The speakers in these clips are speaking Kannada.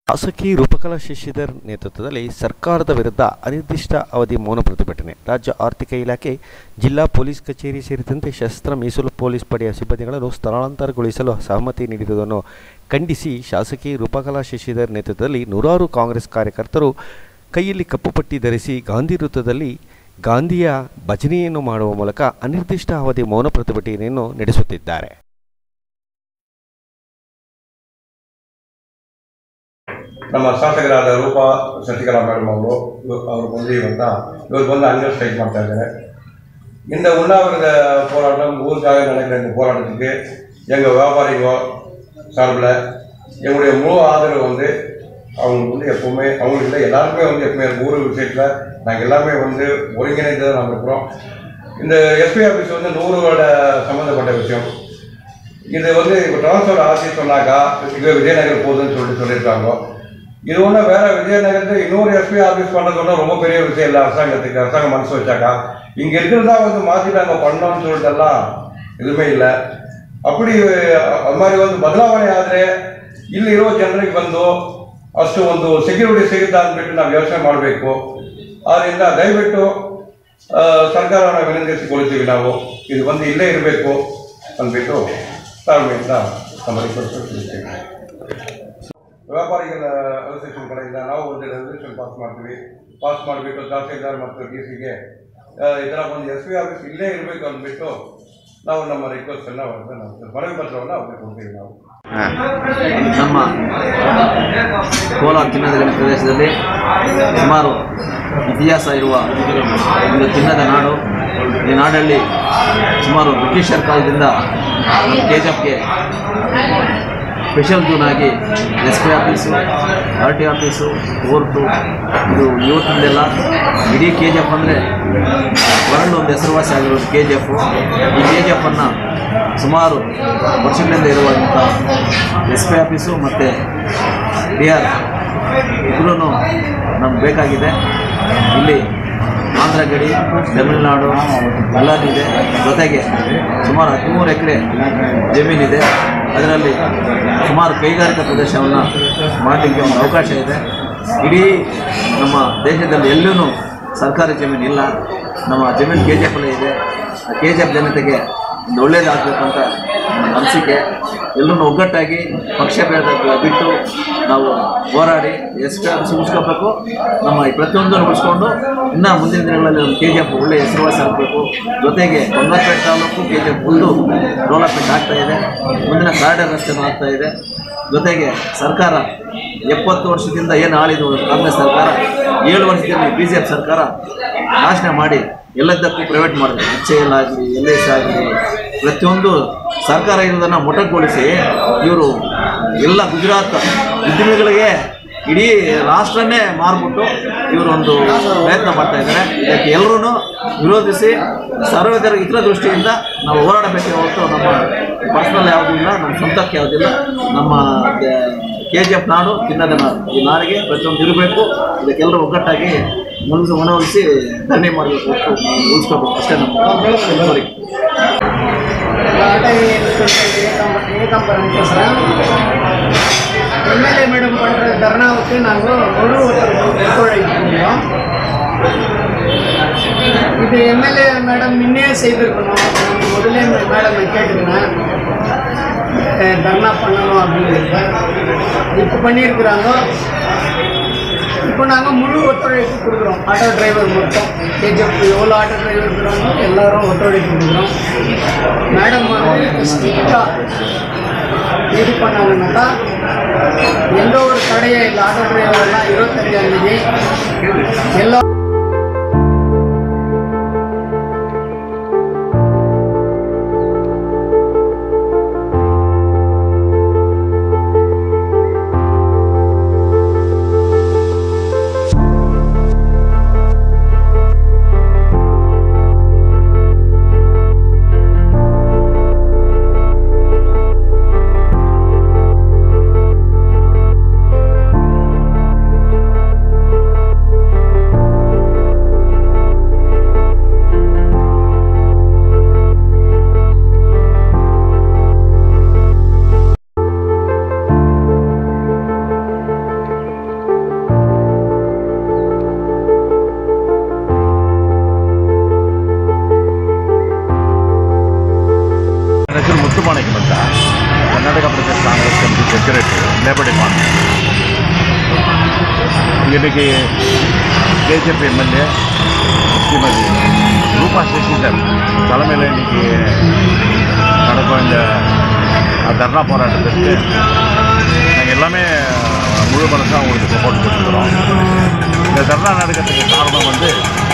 ಶಾಸಕಿ ರೂಪಕಲಾ ಶಶಿಧರ್ ನೇತೃತ್ವದಲ್ಲಿ ಸರ್ಕಾರದ ವಿರುದ್ಧ ಅನಿರ್ದಿಷ್ಟ ಅವಧಿ ಮೌನ ಪ್ರತಿಭಟನೆ. ರಾಜ್ಯ ಆರ್ಥಿಕ ಇಲಾಖೆ, ಜಿಲ್ಲಾ ಪೊಲೀಸ್ ಕಚೇರಿ ಸೇರಿದಂತೆ ಸಶಸ್ತ್ರ ಮೀಸಲು ಪೊಲೀಸ್ ಪಡೆಯ ಸಿಬ್ಬಂದಿಗಳನ್ನು ಸ್ಥಳಾಂತರಗೊಳಿಸಲು ಸಹಮತಿ ನೀಡಿರುವುದನ್ನು ಖಂಡಿಸಿ ಶಾಸಕಿ ರೂಪಕಲಾ ಶಶಿಧರ್ ನೇತೃತ್ವದಲ್ಲಿ ನೂರಾರು ಕಾಂಗ್ರೆಸ್ ಕಾರ್ಯಕರ್ತರು ಕೈಯಲ್ಲಿ ಕಪ್ಪು ಪಟ್ಟಿ ಧರಿಸಿ ಗಾಂಧಿ ವೃತ್ತದಲ್ಲಿ ಗಾಂಧಿಯ ಭಜನೆಯನ್ನು ಮಾಡುವ ಮೂಲಕ ಅನಿರ್ದಿಷ್ಟ ಅವಧಿ ಮೌನ ಪ್ರತಿಭಟನೆಯನ್ನು ನಡೆಸುತ್ತಿದ್ದಾರೆ. ನಮ್ಮ ಶಾಸಕರಾದ ರೂಪಾ ಶಶಿಕಲಾ ಮೇಡಮ್ ಅವರು ಬಂದು ಇವರು ಬಂದು ಅಂಗಡಿ ಸ್ಟ್ರೈಕ್ ಮಾಡ್ತಾ ಇದ್ದಾರೆ. இந்த உண்ணாவிரத போராட்டம் ஊருக்காக நடக்கிற இந்த போராட்டத்துக்கு எங்கள் வியாபாரிகள் சார்பில் எங்களுடைய முழு ஆதரவு அவங்களுக்கு எப்பவுமே அவங்களுக்கு எல்லாருக்குமே எப்பவுமே ஊர் விஷயத்தில் நாங்கள் எல்லாமே ஒருங்கிணைந்து தான் நம்ம இருக்கிறோம். இந்த எஸ்பி ஆஃபீஸ் 100 வருட சம்மந்தப்பட்ட விஷயம். இது இப்போ டிரான்ஸ்ஃபர் ஆட்சி சொன்னாக்கா இது விஜயநகர் போகுதுன்னு சொல்லியிருக்காங்க. இது ஒன்றும் வேற விஜயநகரத்தில் இன்னொரு எஸ்பி ஆஃபீஸ் பண்ணுறது ரொம்ப பெரிய விஷயம் இல்லை. அரசாங்கம் மனசு வச்சாக்கா இங்கே இருக்கிறதா மாற்றிட்டாங்க பண்ணோம்னு சொல்லிட்டெல்லாம் எதுவுமே இல்லை. அப்படி அது மாதிரி ಬದಲಾವಣೆ ಆದರೆ ಇಲ್ಲಿ ಇರೋ ಜನರಿಗೆ ಅಷ್ಟು ಸೆಕ್ಯೂರಿಟಿ ಸಿಗುತ್ತೆ ಅಂದ್ಬಿಟ್ಟು ನಾವು ಯೋಚನೆ ಮಾಡಬೇಕು. ಆದ್ದರಿಂದ ದಯವಿಟ್ಟು ಸರ್ಕಾರವನ್ನು ವಿನಂತಿಸಿಕೊಳ್ತೀವಿ. ನಾವು ಇದು ಇಲ್ಲೇ ಇರಬೇಕು ಅಂದ್ಬಿಟ್ಟು ತಾಳ್ಮೆಯಿಂದ ತಿಳಿಸ್ತೀವಿ. ವ್ಯಾಪಾರಿಗಳ ಅಸೋಸಿಯೇಷನ್ ಕಡೆಯಿಂದ ನಾವು ರೆಸಲ್ಯೂಷನ್ ಪಾಸ್ ಮಾಡಿಬಿಟ್ಟು ತಹಸೀಲ್ದಾರ್ ಮತ್ತು ಡಿಸಿಗೆ ಈ ಥರ ಎಸ್ ಪಿ ಆಫೀಸ್ ಇಲ್ಲೇ ಇರಬೇಕು ಅಂದ್ಬಿಟ್ಟು ನಾವು ನಮ್ಮ ರಿಕ್ವೆಸ್ಟನ್ನು ಮನವಿ ಪತ್ರವನ್ನು ಅವ್ರಿಗೆ ಕೊಡ್ತೀವಿ. ನಾವು ನಮ್ಮ ಕೋಲಾರ ಚಿನ್ನದ ಗಣಿ ಪ್ರದೇಶದಲ್ಲಿ ಸುಮಾರು ಇತಿಹಾಸ ಇರುವ ಒಂದು ಚಿನ್ನದ ನಾಡು. ಈ ನಾಡಲ್ಲಿ ಸುಮಾರು ಬ್ರಿಟಿಷರ್ ಕಾಲದಿಂದ ಕೆಜಿಎಫ್ಗೆ ಸ್ಪೆಷಲ್ ಝೋನ್ ಆಗಿ S P office, R T office, court ಇದು ಇವತ್ತಿಂದೆಲ್ಲ ಇಡೀ ಕೆಜಿಎಫ್ ಅಂದರೆ ವರ್ಲ್ಡ್ ಒಂದು ಹೆಸರುವಾಸಿ ಆಗಿರೋದು ಕೆಜಿಎಫ್. ಈ ಕೆಜಿಎಫನ್ನು ಸುಮಾರು ವರ್ಷಗಳಿಂದ ಇರುವಂಥ ಎಸ್ ಪಿ ಆಫೀಸು ಮತ್ತು ಡಿ ಆರ್ ಇಬ್ಬರೂ ನಮ್ಗೆ ಬೇಕಾಗಿದೆ. ಇಲ್ಲಿ ಆಂಧ್ರ ಗಡಿ, ತಮಿಳುನಾಡು ಎಲ್ಲದಿದೆ. ಜೊತೆಗೆ ಸುಮಾರು 13 ಎಕರೆ ಜಮೀನಿದೆ. ಅದರಲ್ಲಿ ಸುಮಾರು ಕೈಗಾರಿಕಾ ಪ್ರದೇಶವನ್ನು ಮಾಡಲಿಕ್ಕೆ ಒಂದು ಅವಕಾಶ ಇದೆ. ಇಡೀ ನಮ್ಮ ದೇಶದಲ್ಲಿ ಎಲ್ಲೂ ಸರ್ಕಾರಿ ಜಮೀನು ಇಲ್ಲ. ನಮ್ಮ ಜಮೀನು ಕೆಜಿಎಫ್ ಇದೆ. ಆ ಕೆಜಿಎಫ್ ಜನತೆಗೆ ಒಂದು ಒಳ್ಳೆಯದಾಗಬೇಕಂತ ಅನಿಸಿಕೆ. ಎಲ್ಲರೂ ಒಗ್ಗಟ್ಟಾಗಿ ಪಕ್ಷ ಭೇದ ಬಿಟ್ಟು ನಾವು ಹೋರಾಡಿ ಎಸ್ ಪಿ ಆಫೀಸ್ ಉಳಿಸ್ಕೋಬೇಕು. ನಮ್ಮ ಈ ಪ್ರತಿಯೊಂದನ್ನು ಉಳಿಸ್ಕೊಂಡು ಇನ್ನೂ ಮುಂದಿನ ದಿನಗಳಲ್ಲಿ ನಮ್ಮ ಕೆಜಿಎಫ್ ಒಳ್ಳೆಯ ಹೆಸರುವಾಸಿ ಆಗಬೇಕು. ಜೊತೆಗೆ Bangarapete taluk KGF full development ಆಗ್ತಾಯಿದೆ. ಮುಂದಿನ ಕಾರಿಡಾರ್ ರಸ್ತೆನೂ ಆಗ್ತಾಯಿದೆ. ಜೊತೆಗೆ ಸರ್ಕಾರ 70 ವರ್ಷದಿಂದ ಏನು ಆಳಿದ್ದು ಕಾಂಗ್ರೆಸ್ ಸರ್ಕಾರ 7 ವರ್ಷದಲ್ಲಿ BJP ಸರ್ಕಾರ ನಾಶನ ಮಾಡಿ ಎಲ್ಲದಕ್ಕೂ ಪ್ರೈವೇಟ್ ಮಾಡಿದ್ರು. HAL ಆಗಲಿ, LIC ಆಗಲಿ, ಪ್ರತಿಯೊಂದು ಸರ್ಕಾರ ಇರೋದನ್ನು ಮೊಟಕುಗೊಳಿಸಿ ಇವರು ಎಲ್ಲ ಗುಜರಾತ್ ಉದ್ಯಮಿಗಳಿಗೆ ಇಡೀ ರಾಷ್ಟ್ರನೇ ಮಾರ್ಬಿಟ್ಟು ಇವರೊಂದು ಪ್ರಯತ್ನ ಮಾಡ್ತಾ ಇದ್ದಾರೆ. ಇದಕ್ಕೆ ಎಲ್ಲರೂ ವಿರೋಧಿಸಿ ಸಾರ್ವಜನಿಕರ ಹಿತದೃಷ್ಟಿಯಿಂದ ನಾವು ಹೋರಾಡಬೇಕೇ ಹೊರತು ನಮ್ಮ ಪರ್ಸನಲ್ ಯಾವುದೂ ಇಲ್ಲ, ನಮ್ಮ ಸ್ವಂತಕ್ಕೆ ಯಾವುದಿಲ್ಲ. ನಮ್ಮ KGF ನಾಡು ಚಿನ್ನದ ನಾಡು. ಈ ನಾಡಿಗೆ ಪ್ರತಿಯೊಂದು ಇರಬೇಕು. ಇದಕ್ಕೆಲ್ಲರೂ ಒಗ್ಗಟ್ಟಾಗಿ ಮನವೊಲಿಸಿ ಧರಣಿ ಮಾಡಬೇಕು, ಉಳಿಸ್ಕೋಬೇಕು ಅಷ್ಟೇ ನಮ್ಮ ಕೋರಿಕೆ. MLA మేడం பண்ணுற தர்ணாவுக்கு நாங்கள் இது MLA மேடம் முன்னே செய்திருக்கணும். முதலே மேடம் கேட்டுக்கிறேன் தர்ணா பண்ணணும் அப்படிங்கிறது. இப்போ பண்ணியிருக்கிறாங்க. இப்போ நாங்கள் முழு ஒத்துழைப்பு கொடுக்குறோம். ஆட்டோ டிரைவர் மட்டும் KGF எவ்வளோ ஆட்டோ டிரைவர் இருக்கிறாங்க எல்லோரும் ஒத்துழைப்பு கொடுக்குறோம். மேடம் ஸ்ட்ரிக்டாக இது பண்ணாங்கன்னாக்கா எந்த ஒரு தடையே இல்லை. ஆட்டோ டிரைவர்லாம் 25ஆம் தேதி எல்லா இன்னைக்கு கேஜிஎஃப் எம்எல்ஏ ஸ்ரீமதி ரூபா சசிதர் தலைமையில் இன்னைக்கு நடக்கும் இந்த தர்ணா போராட்டத்திற்கு நாங்கள் எல்லாமே முழு மனசாக அவங்களுக்கு சப்போர்ட் கொடுத்துக்கிறோம். இந்த தர்ணா நடக்கிறதுக்கு காரணம் வந்து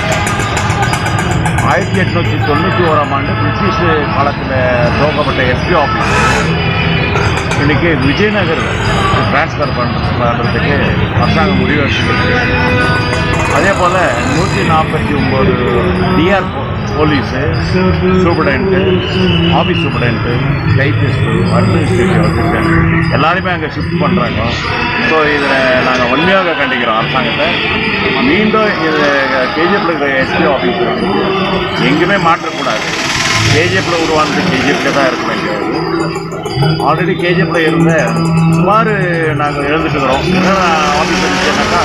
1891 ஆண்டு பிரிட்டிஷ் காலத்தில் துவக்கப்பட்ட எஸ்பி ஆஃபீஸ் இன்றைக்கி விஜயநகர் ட்ரான்ஸ்ஃபர் பண்ணுறதுக்கு அரசாங்கம் முடிவு எடுத்துருக்கு. அதே போல் 149 DR police superintendent, office superintendent, typist, administrative assistant எல்லாருமே அங்கே ஷிஃப்ட் பண்ணுறாங்க. ஸோ இதில் நாங்கள் வன்மையாக கண்டிக்கிறோம் அரசாங்கத்தை. மீண்டும் இது கேஜிஎஃப்ல இருக்கிற எஸ்பி ஆஃபீஸ் எங்கேயுமே மாற்றக்கூடாது. கேஜிஎஃப்ல உருவானது கேஜிஎஃப்ல தான் இருக்க வேண்டியது. ஆல்ரெடி கேஜிஎஃப்ல இருந்த சுமார் நாங்கள் எழுந்துட்டு இருக்கிறோம். என்னென்ன ஆஃபீஸ் இருந்துச்சுன்னாக்கா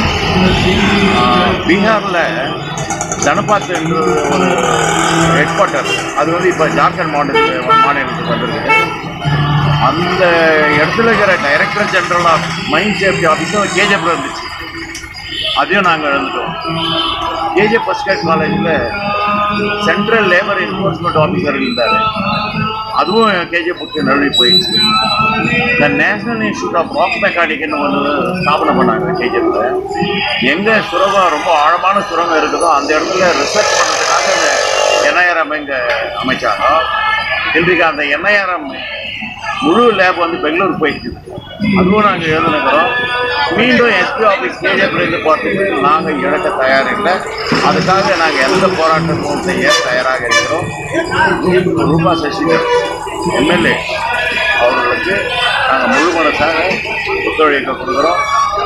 பீகாரில் தனபாத் என்ற ஒரு ஹெட் குவார்ட்டர், அது வந்து இப்போ ஜார்க்கண்ட் மாநிலத்துக்கு வந்திருக்கு. அந்த இடத்துல இருக்கிற director general of mine safety ஆஃபீஸும் கேஜிஎஃப்ல இருந்துச்சு. அதையும் நாங்கள் எழுந்துட்டோம். கேஜிஎஃப் ஃபர்ஸ்ட் கிளாஸ் காலேஜில் சென்ட்ரல் லேபர் என்ஃபோர்ஸ்மெண்ட் ஆஃபீஸர் இருந்தார். அதுவும் கேஜிஎஃப்க்கு நழுவி போயிடுச்சு. இந்த நேஷனல் இன்ஸ்டியூட் ஆஃப் ராக் மெக்கானிக்னு ஒன்று ஸ்தாபனை பண்ணாங்க கேஜிஎஃப்ல. எங்கே சுரங்கம் ரொம்ப ஆழமான சுரங்கம் இருக்குதோ அந்த இடத்துல ரிசர்ச் பண்ணுறதுக்காக அந்த என்ஐஆர்எம் இங்கே அமைச்சாங்க. இன்றைக்கு அந்த என்ஐஆர்எம் முழு லேப் வந்து பெங்களூர் போயிடுச்சு. அதுவும் நாங்கள் எழுதுனுக்கிறோம். மீண்டும் எஸ்பி ஆஃபீஸ் கேஜிஎஃப்லேருந்து போகிறதுக்கு நாங்கள் இழக்க தயாரில்லை. அதுக்காக நாங்கள் எந்த போராட்டமும் செய்ய தயாராக இருக்கிறோம். ரூபா சசிதர் எம்எல்ஏ அவர்களுக்கு நாங்கள் முழு மனசாக ஒத்துழைக்க கொடுக்குறோம்.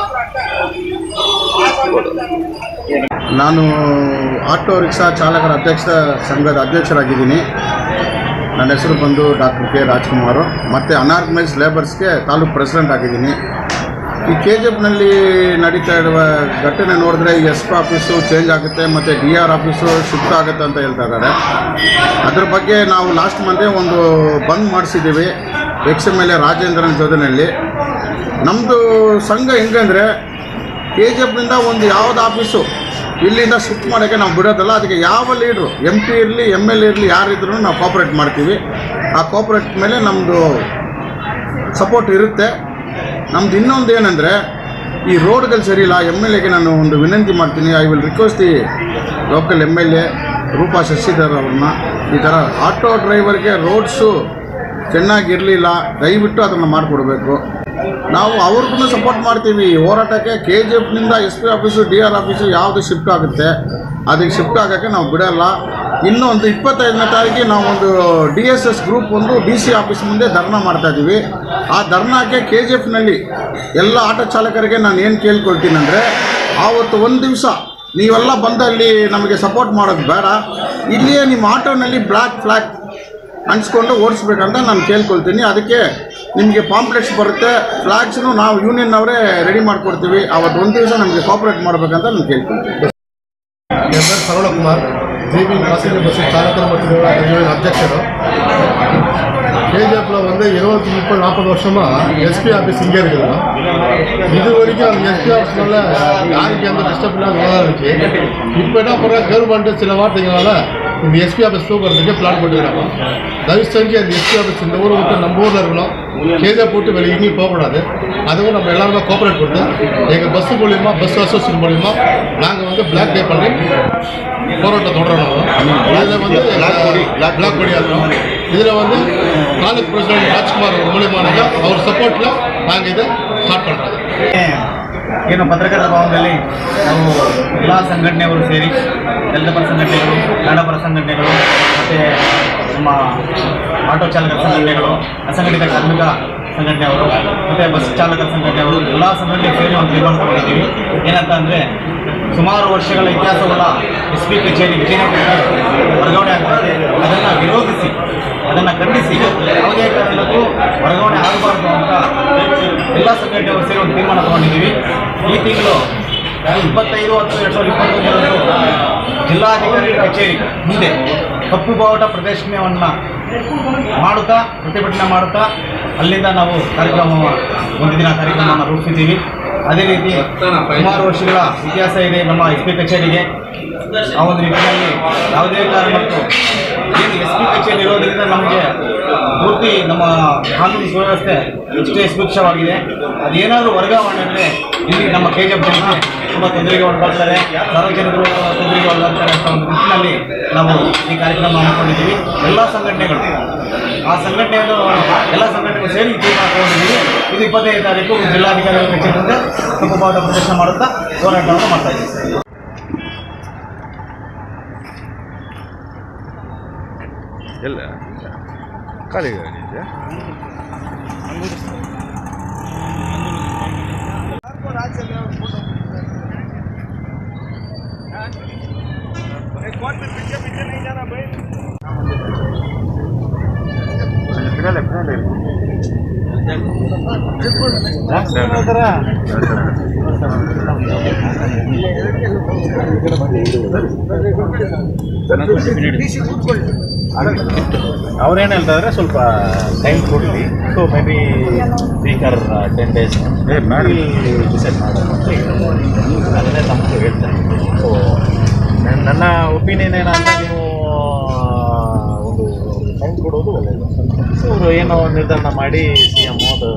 ನಾನು ಆಟೋ ರಿಕ್ಷಾ ಚಾಲಕರ ಸಂಘದ ಅಧ್ಯಕ್ಷರಾಗಿದ್ದೀನಿ. ನನ್ನ ಹೆಸರು ಬಂದು ಡಾಕ್ಟರ್ ಕೆ ರಾಜ್ಕುಮಾರು. ಮತ್ತು ಅನಾರ್ಗನೈಸ್ ಲೇಬರ್ಸ್ಗೆ ತಾಲೂಕು ಪ್ರೆಸಿಡೆಂಟ್ ಆಗಿದ್ದೀನಿ. ಈ KGFನಲ್ಲಿ ನಡೀತಾ ಇರುವ ಘಟನೆ ನೋಡಿದ್ರೆ SP ಆಫೀಸು ಚೇಂಜ್ ಆಗುತ್ತೆ ಮತ್ತು DR ಆಫೀಸು ಶಿಫ್ಟ್ ಆಗುತ್ತೆ ಅಂತ ಹೇಳ್ತಾ ಇದ್ದಾರೆ. ಅದ್ರ ಬಗ್ಗೆ ನಾವು ಲಾಸ್ಟ್ ಮಂಡೇ ಒಂದು ಬಂದ್ ಮಾಡಿಸಿದ್ದೀವಿ XMLA ರಾಜೇಂದ್ರನ್ ಜೊತೆಯಲ್ಲಿ. ನಮ್ಮದು ಸಂಘ ಹೆಂಗಂದರೆ KGFನಿಂದ ಒಂದು ಯಾವ್ದು ಆಫೀಸು ಇಲ್ಲಿಂದ ಶಿಫ್ಟ್ ಮಾಡೋಕ್ಕೆ ನಾವು ಬಿಡೋದಲ್ಲ. ಅದಕ್ಕೆ ಯಾವ ಲೀಡ್ರು MP ಇರಲಿ MLA ಇರಲಿ ಯಾರಿದ್ರೂ ನಾವು ಕೋಆಪ್ರೇಟ್ ಮಾಡ್ತೀವಿ. ಆ ಕೋಆಪ್ರೇಟ್ ಮೇಲೆ ನಮ್ಮದು ಸಪೋರ್ಟ್ ಇರುತ್ತೆ. ನಮ್ದು ಇನ್ನೊಂದು ಏನಂದರೆ ಈ ರೋಡ್ಗಳು ಸರಿ ಇಲ್ಲ. MLAಗೆ ನಾನು ಒಂದು ವಿನಂತಿ ಮಾಡ್ತೀನಿ. I will request the local MLA Roopa Shashidhar ಅವ್ರನ್ನ, ಈ ಥರ ಆಟೋ ಡ್ರೈವರ್ಗೆ ರೋಡ್ಸು ಚೆನ್ನಾಗಿರಲಿಲ್ಲ, ದಯವಿಟ್ಟು ಅದನ್ನು ಮಾಡಿಕೊಡ್ಬೇಕು. ನಾವು ಅವ್ರಿಗೂ ಸಪೋರ್ಟ್ ಮಾಡ್ತೀವಿ ಹೋರಾಟಕ್ಕೆ. KGFನಿಂದ SP ಆಫೀಸು DR ಆಫೀಸು ಯಾವುದು ಶಿಫ್ಟ್ ಆಗುತ್ತೆ ಅದಕ್ಕೆ ಶಿಫ್ಟ್ ಆಗೋಕ್ಕೆ ನಾವು ಬಿಡೋಲ್ಲ. ಇನ್ನೊಂದು 25ನೇ ತಾರೀಕಿಗೆ ನಾವೊಂದು DSS ಗ್ರೂಪ್ ಒಂದು DC ಆಫೀಸ್ ಮುಂದೆ ಧರ್ನಾ ಮಾಡ್ತಾಯಿದ್ದೀವಿ. ಆ ಧರ್ನಾಕ್ಕೆ KGFನಲ್ಲಿ ಎಲ್ಲ ಆಟೋ ಚಾಲಕರಿಗೆ ನಾನು ಏನು ಕೇಳ್ಕೊಳ್ತೀನಿ ಅಂದರೆ, ಆವತ್ತು ಒಂದು ದಿವಸ ನೀವೆಲ್ಲ ಬಂದಲ್ಲಿ ನಮಗೆ ಸಪೋರ್ಟ್ ಮಾಡೋದು ಬೇಡ, ಇಲ್ಲಿಯೇ ನಿಮ್ಮ ಆಟೋನಲ್ಲಿ ಬ್ಲ್ಯಾಕ್ ಫ್ಲ್ಯಾಗ್ ಅಂಟಿಸ್ಕೊಂಡು ಓಡಿಸ್ಬೇಕಂತ ನಾನು ಕೇಳ್ಕೊಳ್ತೀನಿ. ಅದಕ್ಕೆ ನಿಮಗೆ ಪಾಂಪ್ಲೆಟ್ಸ್ ಬರುತ್ತೆ, ಫ್ಲ್ಯಾಗ್ಸ್ನು ನಾವು ಯೂನಿಯನ್ನವರೇ ರೆಡಿ ಮಾಡಿಕೊಡ್ತೀವಿ. ಅವತ್ತು ಒಂದು ದಿವಸ ನಮಗೆ ಕೋಆಪ್ರೇಟ್ ಮಾಡಬೇಕಂತ ನಾನು ಕೇಳ್ಕೊಳ್ತೀನಿ. S R Saralakumar, JB passenger bus ಚಾಲಕರು ಮತ್ತು அத்தியட்சர். KGFல வந்து 20-30-40 வருஷமாக SP ஆஃபீஸ் இங்கே இருக்குதுங்க. இது வரைக்கும் அந்த SP ஆஃபீஸ்னால யாருக்கு எந்த டிஸ்டர்ப் இல்லாத நல்லா இருந்துச்சு. இப்போ என்ன பண்ணுறாங்க, கவர்மெண்ட்டு சில வார்த்தைகளால் இந்த SP ஆஃபீஸ் தூக்கிறதுக்கு பிளான் பண்ணிக்கிறாங்க. தயவு செஞ்சு அந்த SP ஆஃபீஸ் இந்த ஊரை விட்டு நம்ம ஊரில் இருக்கணும். KGF போட்டு வெளியே எங்கேயும் போகக்கூடாது. அதுவும் நம்ம எல்லாருமே கோஆப்ரேட் கொடுத்து எங்கள் பஸ் மூலியமாக, பஸ் அசோசியேஷன் மூலிமா நாங்கள் வந்து பிளாக் டே பண்ணி போராட்டம் தொடரணும். இதில் வந்து பிளாக் கொடி ஆடுறோம். இதில் வந்து தாலுக் பிரசிடென்ட் ராஜ்குமார் அவர் மூலியமானாங்க, அவர் ಸಪೋರ್ಟ್ல நாங்கள் இதை ಸ್ಟಾರ್ಟ್ பண்ணுறோம். ಏನು ಪತ್ರಕರ್ತರ ಭವನದಲ್ಲಿ ನಾವು ಎಲ್ಲ ಸಂಘಟನೆಗಳು ಸೇರಿ, ದಲಿತ ಪರ ಸಂಘಟನೆಗಳು, ಕನ್ನಡ ಪರ ಸಂಘಟನೆಗಳು ಮತ್ತು ನಮ್ಮ ಆಟೋ ಚಾಲಕರ ಸಂಘಟನೆಗಳು, ಅಸಂಘಟಿತ ಕಾರ್ಮಿಕ ಸಂಘಟನೆಯವರು ಮತ್ತು ಬಸ್ ಚಾಲಕರ ಸಂಘಟನೆಯವರು ಎಲ್ಲ ಸಂಘಟನೆ ಸೇರಿ ಒಂದು ತೀರ್ಮಾನ ತಗೊಂಡಿದ್ದೀವಿ. ಏನಂತ ಅಂದರೆ, ಸುಮಾರು ವರ್ಷಗಳ ಇತಿಹಾಸವುಳ್ಳ SP ಕಚೇರಿ ವಿಜಯನಗರಕ್ಕೆ ವರ್ಗಾವಣೆ ಆಗ್ತದೆ. ಅದನ್ನು ವಿರೋಧಿಸಿ, ಅದನ್ನು ಖಂಡಿಸಿ ಯಾವುದೇ ಕಾರಣಕ್ಕೂ ವರ್ಗಾವಣೆ ಆಗಬಾರ್ದು ಅಂತ ಎಲ್ಲ ಸಂಘಟನೆಗಳು ಸೇರಿ ಒಂದು ತೀರ್ಮಾನ ತಗೊಂಡಿದ್ದೀವಿ. ಈ ತಿಂಗಳು 25/10/2021 ಜಿಲ್ಲಾಧಿಕಾರಿ ಕಚೇರಿ ಮುಂದೆ ಕಪ್ಪು ಬಾವುಟ ಪ್ರದರ್ಶನವನ್ನು ಮಾಡುತ್ತಾ, ಪ್ರತಿಭಟನೆ ಮಾಡುತ್ತಾ ಅಲ್ಲಿಂದ ನಾವು ಕಾರ್ಯಕ್ರಮ ಒಂದು ದಿನ ಕಾರ್ಯಕ್ರಮವನ್ನು ರೂಪಿಸಿದ್ದೀವಿ. ಅದೇ ರೀತಿ ಸುಮಾರು ವರ್ಷಗಳ ಇತಿಹಾಸ ಇದೆ ನಮ್ಮ SP ಕಚೇರಿಗೆ. ಆ ಒಂದು ನಿಟ್ಟಿನಲ್ಲಿ ಯಾವುದೇ ಕಾರಣಕ್ಕೂ ಏನು SP ಕಚೇರಿ ಇರೋದ್ರಿಂದ ನಮಗೆ ಪೂರ್ತಿ ನಮ್ಮ ಕಾನೂನು ಸುವ್ಯವಸ್ಥೆ ಇಷ್ಟೇ ಸುಭಿಕ್ಷವಾಗಿದೆ. ಅದೇನಾದರೂ ವರ್ಗಾವಣೆ ಅಂದರೆ ಇಲ್ಲಿ ನಮ್ಮ KGF ಜನತೆ ತುಂಬ ತೊಂದರೆಗೆ ಒಳಗಾಗ್ತಾರೆ, ಸಾರ್ವಜನಿಕರು ತೊಂದರೆಗೆ ಒಳಗಾಗ್ತಾರೆ ಅಂತ ಒಂದು ನಿಟ್ಟಿನಲ್ಲಿ ನಾವು ಈ ಕಾರ್ಯಕ್ರಮ ಹಮ್ಮಿಕೊಂಡಿದ್ದೀವಿ. ಎಲ್ಲ ಸಂಘಟನೆಗಳು ಆ ಸಂಘಟನೆಯನ್ನು ಎಲ್ಲ ಸಂಘಟನೆಗಳು ಸೇರಿ ತೀರ್ಮಾನ ತಗೊಂಡಿದ್ದೀವಿ. ಇದು 25 ತಾರೀಕು ಜಿಲ್ಲಾಧಿಕಾರಿಗಳ ಕಚೇರಿ ಮುಂದೆ ಕಪ್ಪು ಬಾವುಟ ಪ್ರದರ್ಶನ ಮಾಡುತ್ತಾ ಹೋರಾಟವನ್ನು ಮಾಡ್ತಾ ಇದ್ದೀವಿ. ಎಲ್ಲ ಖಾಲಿ ಅವ್ರೇನು ಹೇಳ್ತಾರೆ ಸ್ವಲ್ಪ ಟೈಮ್ ಕೊಡಲಿ, so may be speaker 10 days decide ಮಾಡೋದು ಅದನ್ನೇ ತಮಗೆ ಹೇಳ್ತಾರೆ. ಸೊ ನನ್ನ ಒಪಿನಿಯನ್ ಏನಂತ ನೀವು ಒಂದು ಟೈಮ್ ಕೊಡೋದು ಒಳ್ಳೆಯದು. ಇವರು ಏನೋ ನಿರ್ಧಾರ ಮಾಡಿ CM ಅದು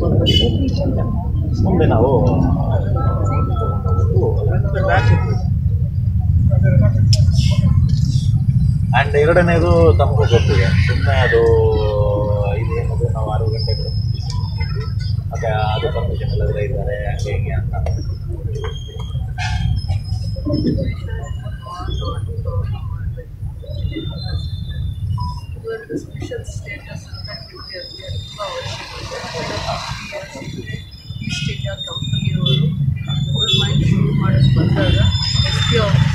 ಮುಂದೆ ನಾವು ಆ್ಯಂಡ್ ಎರಡನೇದು ತಮಗೂ ಗೊತ್ತಿದೆ, ಸುಮ್ಮನೆ ಅದು ಇದೇನದು ನಾವು 6 ಗಂಟೆಗಳು ಮತ್ತು ಅದು ಪರ್ಮಿಷನ್ ಎಲ್ಲಾದರೂ ಇದ್ದಾರೆ ಹಂಗೆ ಹಿಂಗೆ ಅಂತ. ಈಸ್ಟ್ ಇಂಡಿಯಾ ಕಂಪನಿಯವರು ಗೋಲ್ಡ್ ಮೈನ್ ಶುರು ಮಾಡೋಕ್ಕೆ ಬಂದಾಗ SP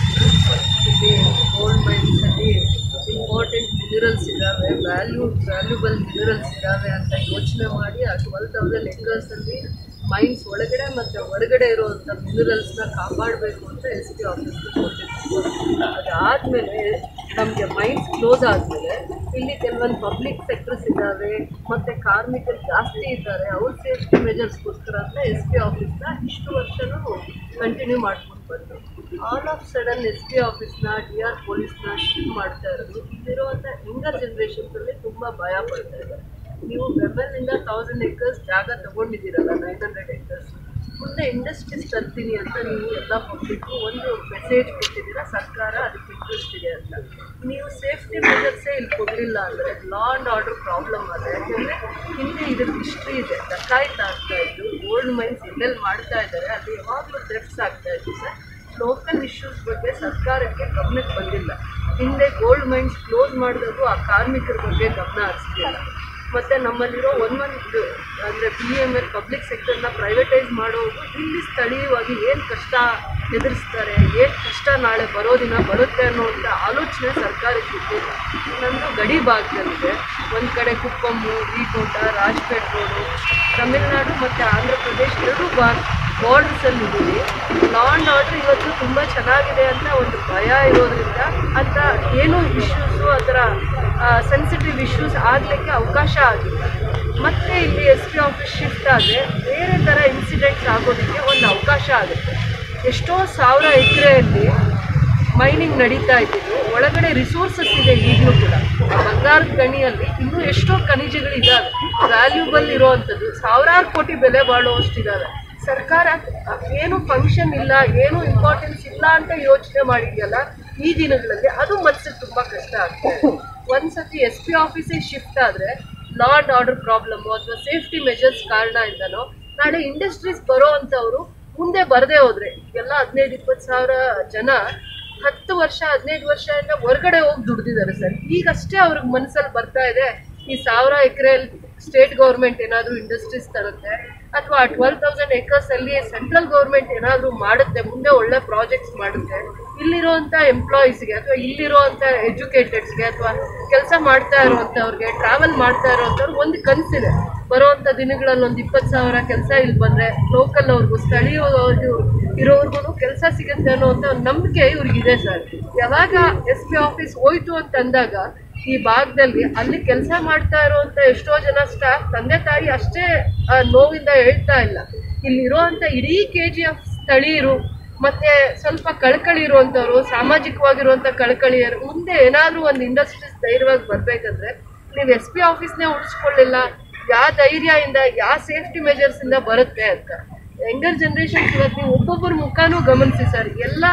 ಇಲ್ಲಿ ಗೋಲ್ಡ್ ಮೈನ್ಸಲ್ಲಿ ಇಂಪಾರ್ಟೆಂಟ್ ಮಿನರಲ್ಸ್ ಇದ್ದಾವೆ, ವ್ಯಾಲ್ಯೂಬಲ್ ಮಿನರಲ್ಸ್ ಇದ್ದಾವೆ ಅಂತ ಯೋಚನೆ ಮಾಡಿ ಆ 12,000 ಎಕರ್ಸಲ್ಲಿ ಮೈನ್ಸ್ ಒಳಗಡೆ ಮತ್ತು ಹೊರಗಡೆ ಇರುವಂಥ ಮಿನರಲ್ಸ್ನ ಕಾಪಾಡಬೇಕು ಅಂತ SP ಆಫೀಸ್ಗೆ ಕೊಟ್ಟಿರ್ತೀವಿ. ಅದಾದಮೇಲೆ ನಮಗೆ ಮೈನ್ಸ್ ಕ್ಲೋಸ್ ಆದಮೇಲೆ ಇಲ್ಲಿ ಕೆಲವೊಂದು ಪಬ್ಲಿಕ್ ಸೆಕ್ಟರ್ಸ್ ಇದ್ದಾವೆ ಮತ್ತು ಕಾರ್ಮಿಕರು ಜಾಸ್ತಿ ಇದ್ದಾರೆ, ಅವ್ರ ಸೇಫ್ಟಿ ಮೆಜರ್ಸ್ಗೋಸ್ಕರ ಅಂತ SP ಆಫೀಸ್ನ ಇಷ್ಟು ವರ್ಷನೂ ಕಂಟಿನ್ಯೂ ಮಾಡ್ಕೊಂಡು ಬಂದರು. ಆಲ್ ಆಫ್ ಸಡನ್ SP ಆಫೀಸ್ನ DR ಪೊಲೀಸ್ನ ಶಿಫ್ಟ್ ಮಾಡ್ತಾ ಇರೋದು ಇಲ್ಲಿರುವಂಥ ಯಂಗರ್ ಜನ್ರೇಷನ್ಸಲ್ಲಿ ತುಂಬ ಭಯ ಪಡ್ತಾ ಇದ್ದಾರೆ. ನೀವು ಬೆಂಬಲಿಂದ 1000 acres ಜಾಗ ತೊಗೊಂಡಿದ್ದೀರಲ್ಲ, 900 acres, ಮುಂದೆ ಇಂಡಸ್ಟ್ರೀಸ್ ತರ್ತೀನಿ ಅಂತ ನೀವು ಎಲ್ಲ ಪಬ್ಲಿಕ್ಕು ಒಂದು ಮೆಸೇಜ್ ಕೊಟ್ಟಿದ್ದೀರಾ, ಸರ್ಕಾರ ಅದಕ್ಕೆ ಇಂಟ್ರೆಸ್ಟ್ ಇದೆ ಅಂತ. ನೀವು ಸೇಫ್ಟಿ ಮೆಜರ್ಸೇ ಇಲ್ಲಿ ಕೊಡಲಿಲ್ಲ ಅಂದರೆ ಲಾ ಆ್ಯಂಡ್ ಆರ್ಡರ್ ಪ್ರಾಬ್ಲಮ್ ಇದೆ. ಯಾಕೆಂದರೆ ಹಿಂದೆ ಇದ್ರದ್ದು ಹಿಸ್ಟ್ರಿ ಇದೆ, ಡಕಾಯಿತ್ ಆಗ್ತಾಯಿದ್ದು, ಗೋಲ್ಡ್ ಮೈನ್ಸ್ ಎಲ್ಲೆಲ್ಲಿ ಮಾಡ್ತಾ ಇದ್ದಾರೆ ಅಲ್ಲಿ ಯಾವಾಗಲೂ ಥೆಫ್ಟ್ಸ್ ಆಗ್ತಾಯಿತ್ತು ಸರ್. ಲೋಕಲ್ ಇಶ್ಯೂಸ್ ಬಗ್ಗೆ ಸರ್ಕಾರಕ್ಕೆ ಗಮನಕ್ಕೆ ಬಂದಿಲ್ಲ. ಹಿಂದೆ ಗೋಲ್ಡ್ ಮೈನ್ಸ್ ಕ್ಲೋಸ್ ಮಾಡಿದಾಗೂ ಆ ಕಾರ್ಮಿಕರ ಬಗ್ಗೆ ಗಮನ ಹರಿಸಲಿಲ್ಲ. ಮತ್ತು ನಮ್ಮಲ್ಲಿರೋ ಒಂದು ಅಂದರೆ PML ಪಬ್ಲಿಕ್ ಸೆಕ್ಟರ್ನ ಪ್ರೈವೇಟೈಸ್ ಮಾಡೋದು ಇಲ್ಲಿ ಸ್ಥಳೀಯವಾಗಿ ಏನು ಕಷ್ಟ ಎದುರಿಸ್ತಾರೆ, ಏನು ಕಷ್ಟ ನಾಳೆ ಬರೋ ದಿನ ಬರುತ್ತೆ ಅನ್ನೋವಂಥ ಆಲೋಚನೆ ಸರ್ಕಾರಕ್ಕೆ ಇದ್ದಿಲ್ಲ. ನನ್ನದು ಗಡಿ ಭಾಗದಲ್ಲಿದೆ, ಒಂದು ಕಡೆ ಕುಪ್ಪಮ್ಮು, ವಿಕೋಟ, ರಾಜ್ಪೇಟ್ ರೋಡು, ತಮಿಳುನಾಡು ಮತ್ತು ಆಂಧ್ರ ಪ್ರದೇಶ ಎರಡೂ ಬಾರ್ಡರ್ಸಲ್ಲಿ ಇದ್ದೀವಿ. ಲಾ ಆ್ಯಂಡ್ ಆರ್ಡರ್ ಇವತ್ತು ತುಂಬ ಚೆನ್ನಾಗಿದೆ ಅಂತ ಒಂದು ಭಯ ಇರೋದ್ರಿಂದ ಅಂತ ಏನೂ ಇಶ್ಯೂಸು ಆ ಥರ ಸೆನ್ಸಿಟಿವ್ ಇಶ್ಯೂಸ್ ಆಗಲಿಕ್ಕೆ ಅವಕಾಶ ಆಗಿದೆ. ಮತ್ತು ಇಲ್ಲಿ SP ಆಫೀಸ್ ಶಿಫ್ಟ್ ಆದರೆ ಬೇರೆ ಥರ ಇನ್ಸಿಡೆಂಟ್ಸ್ ಆಗೋದಕ್ಕೆ ಒಂದು ಅವಕಾಶ ಆಗುತ್ತೆ. ಎಷ್ಟೋ 1000 ಎಕರೆಯಲ್ಲಿ ಮೈನಿಂಗ್ ನಡೀತಾ ಇದ್ದಿದ್ದು, ಒಳಗಡೆ ರಿಸೋರ್ಸಸ್ ಇದೆ ಈಗಲೂ ಕೂಡ. ಬಂಗಾರದ ಗಣಿಯಲ್ಲಿ ಇನ್ನೂ ಎಷ್ಟೋ ಖನಿಜಗಳಿದ್ದಾವೆ, ವ್ಯಾಲ್ಯೂಬಲ್ ಇರೋವಂಥದ್ದು, ಸಾವಿರಾರು ಕೋಟಿ ಬೆಲೆ ಬಾಳುವಷ್ಟಿದ್ದಾವೆ. ಸರ್ಕಾರ ಏನು ಫಂಕ್ಷನ್ ಇಲ್ಲ, ಏನು ಇಂಪಾರ್ಟೆನ್ಸ್ ಇಲ್ಲ ಅಂತ ಯೋಚನೆ ಮಾಡಿದೆಯಲ್ಲ ಈ ದಿನಗಳಲ್ಲಿ, ಅದು ಮನಸ್ಸಿಗೆ ತುಂಬ ಕಷ್ಟ ಆಗ್ತದೆ. ಒಂದು ಸತಿ SP ಆಫೀಸಿಗೆ ಶಿಫ್ಟ್ ಆದರೆ ಲಾ ಆ್ಯಂಡ್ ಆರ್ಡರ್ ಪ್ರಾಬ್ಲಮ್ಮು ಅಥವಾ ಸೇಫ್ಟಿ ಮೆಜರ್ಸ್ ಕಾರಣದಿಂದನೋ ನಾಳೆ ಇಂಡಸ್ಟ್ರೀಸ್ ಬರೋ ಅಂಥವರು ಮುಂದೆ ಬರದೇ ಹೋದರೆ, ಎಲ್ಲ 15-20 ಸಾವಿರ ಜನ 10 ವರ್ಷ 15 ವರ್ಷದಿಂದ ಹೊರಗಡೆ ಹೋಗಿ ದುಡ್ದಿದ್ದಾರೆ ಸರ್. ಈಗಷ್ಟೇ ಅವ್ರಿಗೆ ಮನಸ್ಸಲ್ಲಿ ಬರ್ತಾ ಇದೆ, ಈ 1000 ಎಕರೆಯಲ್ಲಿ ಸ್ಟೇಟ್ ಗೌರ್ಮೆಂಟ್ ಏನಾದರೂ ಇಂಡಸ್ಟ್ರೀಸ್ ತರುತ್ತೆ ಅಥವಾ 12,000 acresಸಲ್ಲಿ ಸೆಂಟ್ರಲ್ ಗೌರ್ಮೆಂಟ್ ಏನಾದರೂ ಮಾಡುತ್ತೆ, ಮುಂದೆ ಒಳ್ಳೆ ಪ್ರಾಜೆಕ್ಟ್ಸ್ ಮಾಡುತ್ತೆ, ಇಲ್ಲಿರುವಂಥ ಎಂಪ್ಲಾಯೀಸ್ಗೆ ಅಥವಾ ಇಲ್ಲಿರುವಂಥ ಎಜುಕೇಟೆಡ್ಸ್ಗೆ ಅಥವಾ ಕೆಲಸ ಮಾಡ್ತಾ ಇರುವಂಥವ್ರಿಗೆ, ಟ್ರಾವೆಲ್ ಮಾಡ್ತಾ ಇರೋವಂಥವ್ರಿಗೆ ಒಂದು ಕನಸಿದೆ, ಬರುವಂಥ ದಿನಗಳಲ್ಲಿ ಒಂದು 20,000 ಕೆಲಸ ಇಲ್ಲಿ ಬಂದರೆ ಲೋಕಲ್ ಅವ್ರಿಗೂ ಸ್ಥಳೀಯವ್ರಿಗೂ ಇರೋರ್ಗು ಕೆಲಸ ಸಿಗುತ್ತೆ ಅನ್ನೋವಂಥ ಒಂದು ನಂಬಿಕೆ ಇವ್ರಿಗಿದೆ ಸರ್. ಯಾವಾಗ SP ಆಫೀಸ್ ಹೋಯ್ತು ಅಂತಂದಾಗ ಈ ಭಾಗದಲ್ಲಿ ಅಲ್ಲಿ ಕೆಲಸ ಮಾಡ್ತಾ ಇರುವಂಥ ಎಷ್ಟೋ ಜನ ಸ್ಟಾಫ್ ತಂದೆ ತಾಯಿ ಅಷ್ಟೇ ನೋವಿಂದ ಹೇಳ್ತಾ ಇಲ್ಲ, ಇಲ್ಲಿರುವಂಥ ಇಡೀ KGF ಸ್ಥಳೀಯರು ಮತ್ತೆ ಸ್ವಲ್ಪ ಕಳಕಳಿ ಇರುವಂಥವ್ರು, ಸಾಮಾಜಿಕವಾಗಿರುವಂಥ ಕಳಕಳಿಯರು ಮುಂದೆ ಏನಾದರೂ ಒಂದು ಇಂಡಸ್ಟ್ರೀಸ್ ಧೈರ್ಯವಾಗಿ ಬರಬೇಕಂದ್ರೆ ನೀವು SP ಆಫೀಸ್ನೇ ಉಳಿಸ್ಕೊಳ್ಳಿಲ್ಲ, ಯಾವ ಧೈರ್ಯದಿಂದ ಯಾವ ಸೇಫ್ಟಿ ಮೆಜರ್ಸಿಂದ ಬರುತ್ತೆ ಅಂತ. ಯಂಗರ್ ಜನ್ರೇಷನ್ಸ್ ಇವತ್ತು ನೀವು ಒಬ್ಬೊಬ್ಬರ ಮುಖನೂ ಗಮನಿಸಿ ಸರ್. ಎಲ್ಲ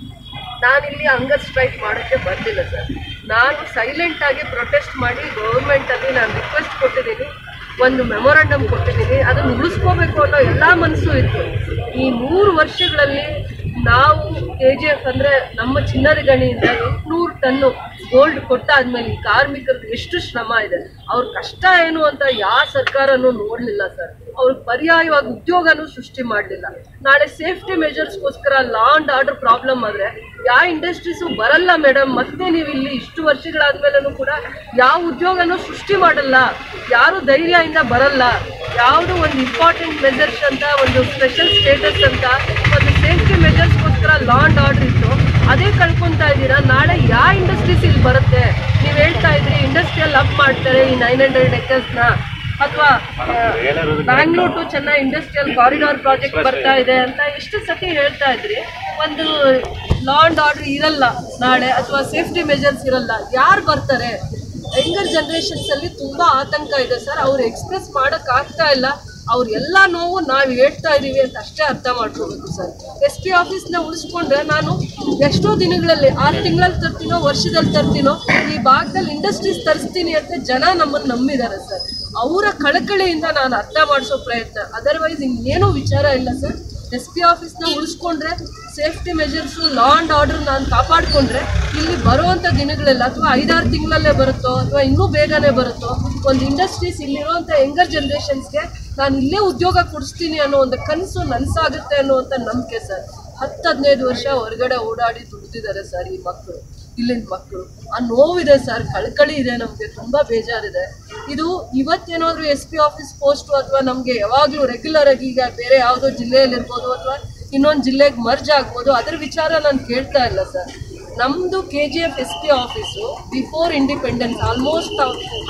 ನಾನಿಲ್ಲಿ ಹಂಗರ್ ಸ್ಟ್ರೈಕ್ ಮಾಡೋಕ್ಕೆ ಬಂದಿಲ್ಲ ಸರ್. ನಾನು ಸೈಲೆಂಟಾಗಿ ಪ್ರೊಟೆಸ್ಟ್ ಮಾಡಿ ಗೌರ್ಮೆಂಟಲ್ಲಿ ನಾನು ರಿಕ್ವೆಸ್ಟ್ ಕೊಟ್ಟಿದ್ದೀನಿ, ಒಂದು ಮೆಮೊರಂಡಮ್ ಕೊಟ್ಟಿದ್ದೀನಿ. ಅದನ್ನು ಉಳಿಸ್ಕೋಬೇಕು ಅನ್ನೋ ಎಲ್ಲ ಮನಸ್ಸು ಇತ್ತು. ಈ 3 ವರ್ಷಗಳಲ್ಲಿ ನಾವು KGF ಅಂದರೆ ನಮ್ಮ ಚಿನ್ನದ ಗಣಿಯಿಂದ 800 ಟನ್ನು ಗೋಲ್ಡ್ ಕೊಟ್ಟಾದ್ಮೇಲೆ ಈ ಕಾರ್ಮಿಕರದ್ದು ಎಷ್ಟು ಶ್ರಮ ಇದೆ, ಅವ್ರ ಕಷ್ಟ ಏನು ಅಂತ ಯಾವ ಸರ್ಕಾರನೂ ನೋಡಲಿಲ್ಲ ಸರ್. ಅವ್ರಿಗೆ ಪರ್ಯಾಯವಾಗಿ ಉದ್ಯೋಗನೂ ಸೃಷ್ಟಿ ಮಾಡಲಿಲ್ಲ. ನಾಳೆ ಸೇಫ್ಟಿ ಮೆಜರ್ಸ್ಗೋಸ್ಕರ ಲಾ ಆ್ಯಂಡ್ ಆರ್ಡರ್ ಪ್ರಾಬ್ಲಮ್ ಆದರೆ ಯಾವ ಇಂಡಸ್ಟ್ರೀಸು ಬರಲ್ಲ ಮೇಡಮ್. ಮತ್ತೆ ನೀವು ಇಲ್ಲಿ ಇಷ್ಟು ವರ್ಷಗಳಾದ್ಮೇಲೂ ಕೂಡ ಯಾವ ಉದ್ಯೋಗನೂ ಸೃಷ್ಟಿ ಮಾಡಲ್ಲ, ಯಾರು ಧೈರ್ಯದಿಂದ ಬರಲ್ಲ. ಯಾವುದು ಒಂದು ಇಂಪಾರ್ಟೆಂಟ್ ಮೆಜರ್ಸ್ ಅಂತ, ಒಂದು ಸ್ಪೆಷಲ್ ಸ್ಟೇಟಸ್ ಅಂತ, ಒಂದು ಸೇಫ್ಟಿ ಮೆಜರ್ಸ್ಗೋಸ್ಕರ ಲಾ ಆ್ಯಂಡ್ ಆರ್ಡರ್ ಇತ್ತು, ಅದೇ ಕಳ್ಕೊತಾ ಇದ್ದೀರಾ. ನಾಳೆ ಯಾವ ಇಂಡಸ್ಟ್ರೀಸ್ ಇಲ್ಲಿ ಬರುತ್ತೆ? ನೀವು ಹೇಳ್ತಾ ಇದ್ರಿ ಇಂಡಸ್ಟ್ರಿಯಲ್ ಅಪ್ ಮಾಡ್ತಾರೆ ಈ 900 ಎಕರ್ಸ್ನ, ಅಥವಾ Bangalore to Chennai industrial corridor project ಬರ್ತಾ ಇದೆ ಅಂತ ಎಷ್ಟು ಸತಿ ಹೇಳ್ತಾ ಇದ್ರಿ. ಒಂದು ಲಾ ಆ್ಯಂಡ್ ಆರ್ಡರ್ ಇರಲ್ಲ ನಾಳೆ, ಅಥವಾ ಸೇಫ್ಟಿ ಮೆಜರ್ಸ್ ಇರಲ್ಲ, ಯಾರು ಬರ್ತಾರೆ? ಯಂಗರ್ ಜನ್ರೇಷನ್ಸಲ್ಲಿ ತುಂಬ ಆತಂಕ ಇದೆ ಸರ್. ಅವ್ರು ಎಕ್ಸ್ಪ್ರೆಸ್ ಮಾಡೋಕ್ಕಾಗ್ತಾ ಇಲ್ಲ. ಅವ್ರೆಲ್ಲ ನೋವು ನಾವು ಹೇಳ್ತಾ ಇದ್ದೀವಿ ಅಂತ ಅಷ್ಟೇ ಅರ್ಥ ಮಾಡ್ಕೋಬೇಕು ಸರ್. SP ಆಫೀಸ್ನ ಉಳಿಸ್ಕೊಂಡ್ರೆ ನಾನು ಎಷ್ಟೋ ದಿನಗಳಲ್ಲಿ 6 ತಿಂಗಳಲ್ಲಿ ತರ್ತೀನೋ, ವರ್ಷದಲ್ಲಿ ತರ್ತೀನೋ, ಈ ಭಾಗದಲ್ಲಿ ಇಂಡಸ್ಟ್ರೀಸ್ ತರಿಸ್ತೀನಿ ಅಂತ ಜನ ನಮ್ಮನ್ನು ನಂಬಿದ್ದಾರೆ ಸರ್. ಅವರ ಕಳಕಳಿಯಿಂದ ನಾನು ಅರ್ಥ ಮಾಡಿಸೋ ಪ್ರಯತ್ನ, ಅದರ್ವೈಸ್ ಇನ್ನೇನೂ ವಿಚಾರ ಇಲ್ಲ ಸರ್. SP ಆಫೀಸ್ನ ಉಳಿಸ್ಕೊಂಡ್ರೆ, safety measures, law and order ನಾನು ಕಾಪಾಡಿಕೊಂಡ್ರೆ ಇಲ್ಲಿ ಬರುವಂಥ ದಿನಗಳೆಲ್ಲ ಅಥವಾ 5-6 ತಿಂಗಳಲ್ಲೇ ಬರುತ್ತೋ ಅಥವಾ ಇನ್ನೂ ಬೇಗನೆ ಬರುತ್ತೋ ಒಂದು ಇಂಡಸ್ಟ್ರೀಸ್ ಇಲ್ಲಿರುವಂಥ ಯಂಗರ್ ಜನ್ರೇಷನ್ಸ್ಗೆ ನಾನು ಇಲ್ಲೇ ಉದ್ಯೋಗ ಕೊಡಿಸ್ತೀನಿ ಅನ್ನೋ ಒಂದು ಕನಸು ನನಸಾಗುತ್ತೆ ಅನ್ನೋವಂಥ ನಂಬಿಕೆ ಸರ್. 10-15 ವರ್ಷ ಹೊರಗಡೆ ಓಡಾಡಿ ದುಡ್ದಿದ್ದಾರೆ ಸರ್ ಈ ಮಕ್ಕಳು, ಇಲ್ಲಿನ ಮಕ್ಕಳು. ಆ ನೋವಿದೆ ಸರ್, ಕಳಕಳಿ ಇದೆ, ನಮಗೆ ತುಂಬ ಬೇಜಾರಿದೆ. ಇದು ಇವತ್ತೇನಾದರೂ SP ಆಫೀಸ್ ಪೋಸ್ಟು ಅಥವಾ ನಮಗೆ ಯಾವಾಗಲೂ ರೆಗ್ಯುಲರ್ ಆಗಿ ಈಗ ಬೇರೆ ಯಾವುದೋ ಜಿಲ್ಲೆಯಲ್ಲಿರ್ಬೋದು ಅಥವಾ ಇನ್ನೊಂದು ಜಿಲ್ಲೆಗೆ ಮರ್ಜ್ ಆಗ್ಬೋದು, ಅದರ ವಿಚಾರ ನಾನು ಕೇಳ್ತಾ ಇಲ್ಲ ಸರ್. ನಮ್ಮದು KGF SP office before independence almost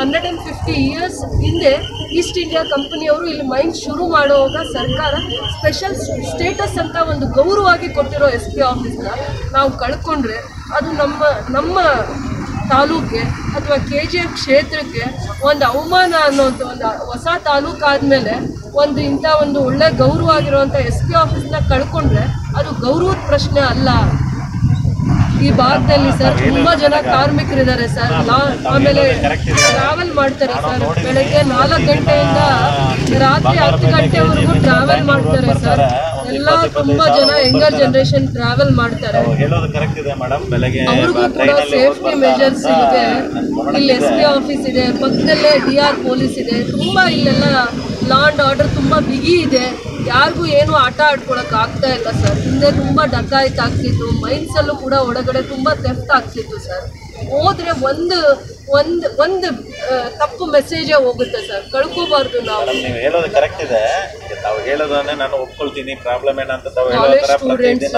150 years ಹಿಂದೆ ಈಸ್ಟ್ ಇಂಡಿಯಾ ಕಂಪನಿಯವರು ಇಲ್ಲಿ ಮೈನ್ ಶುರು ಮಾಡುವಾಗ ಸರ್ಕಾರ ಸ್ಪೆಷಲ್ ಸ್ಟೇಟಸ್ ಅಂತ ಒಂದು ಗೌರವವಾಗಿ ಕೊಟ್ಟಿರೋ SP ಆಫೀಸ್ನ ನಾವು ಕಳ್ಕೊಂಡ್ರೆ ಅದು ನಮ್ಮ ತಾಲೂಕಿಗೆ ಅಥವಾ KGF ಕ್ಷೇತ್ರಕ್ಕೆ ಒಂದು ಅವಮಾನ ಅನ್ನೋಂಥ ಒಂದು ಹೊಸ ತಾಲೂಕು ಆದಮೇಲೆ ಒಂದು ಇಂಥ ಒಂದು ಒಳ್ಳೆ ಗೌರವ ಆಗಿರುವಂಥ SP ಆಫೀಸ್ನ ಕಳ್ಕೊಂಡ್ರೆ ಅದು ಗೌರವದ ಪ್ರಶ್ನೆ ಅಲ್ಲ. ಈ ಭಾಗದಲ್ಲಿ ಸರ್ ತುಂಬ ಜನ ಕಾರ್ಮಿಕರಿದ್ದಾರೆ ಸರ್. ಆಮೇಲೆ ಟ್ರಾವೆಲ್ ಮಾಡ್ತಾರೆ ಸರ್. ಬೆಳಗ್ಗೆ 4 ಗಂಟೆಯಿಂದ ರಾತ್ರಿ 10 ಗಂಟೆವರೆಗೂ ಟ್ರಾವೆಲ್ ಮಾಡ್ತಾರೆ ಸರ್. ಎಲ್ಲ ತುಂಬ ಜನ ಯಂಗರ್ ಜನರೇಷನ್ ಟ್ರಾವೆಲ್ ಮಾಡ್ತಾರೆ. ಅವ್ರಿಗೂ ಕೂಡ ಸೇಫ್ಟಿ ಮೆಜರ್ಸ್ ಇದೆ. ಇಲ್ಲಿ SP ಆಫೀಸ್ ಇದೆ, ಪಕ್ಕದಲ್ಲೇ DR ಪೊಲೀಸ್ ಇದೆ. ತುಂಬ ಇಲ್ಲೆಲ್ಲ ಲಾ ಆ್ಯಂಡ್ ಆರ್ಡರ್ ತುಂಬ ಬಿಗಿ ಇದೆ. ಯಾರಿಗೂ ಏನು ಆಟ ಆಡ್ಕೊಳಕ್ಕೆ ಆಗ್ತಾ ಇಲ್ಲ ಸರ್. ಹಿಂದೆ ತುಂಬ ಡಕಾಯಿತ್ ಆಗ್ತಿತ್ತು, ಮೈನ್ಸಲ್ಲೂ ಕೂಡ ಒಳಗಡೆ ತುಂಬ ಥೆಫ್ಟ್ ಆಗ್ತಿತ್ತು ಸರ್. ಹೋದ್ರೆ ಒಂದು ತಪ್ಪು ಮೆಸೇಜೇ ಹೋಗುತ್ತೆ ಸರ್. ಕಳ್ಕೋಬಾರ್ದು ನಾವು. ನೀವು ಹೇಳೋದು ಕರೆಕ್ಟ್ ಇದೆ. ತಾವು ಹೇಳೋದನ್ನೇ ನಾನು ಒಪ್ಕೊಳ್ತೀನಿ. ಪ್ರಾಬ್ಲಮ್ ಏನಂತ ತಾವು ಕಾಲೇಜ್ ಸ್ಟೂಡೆಂಟ್ಸ್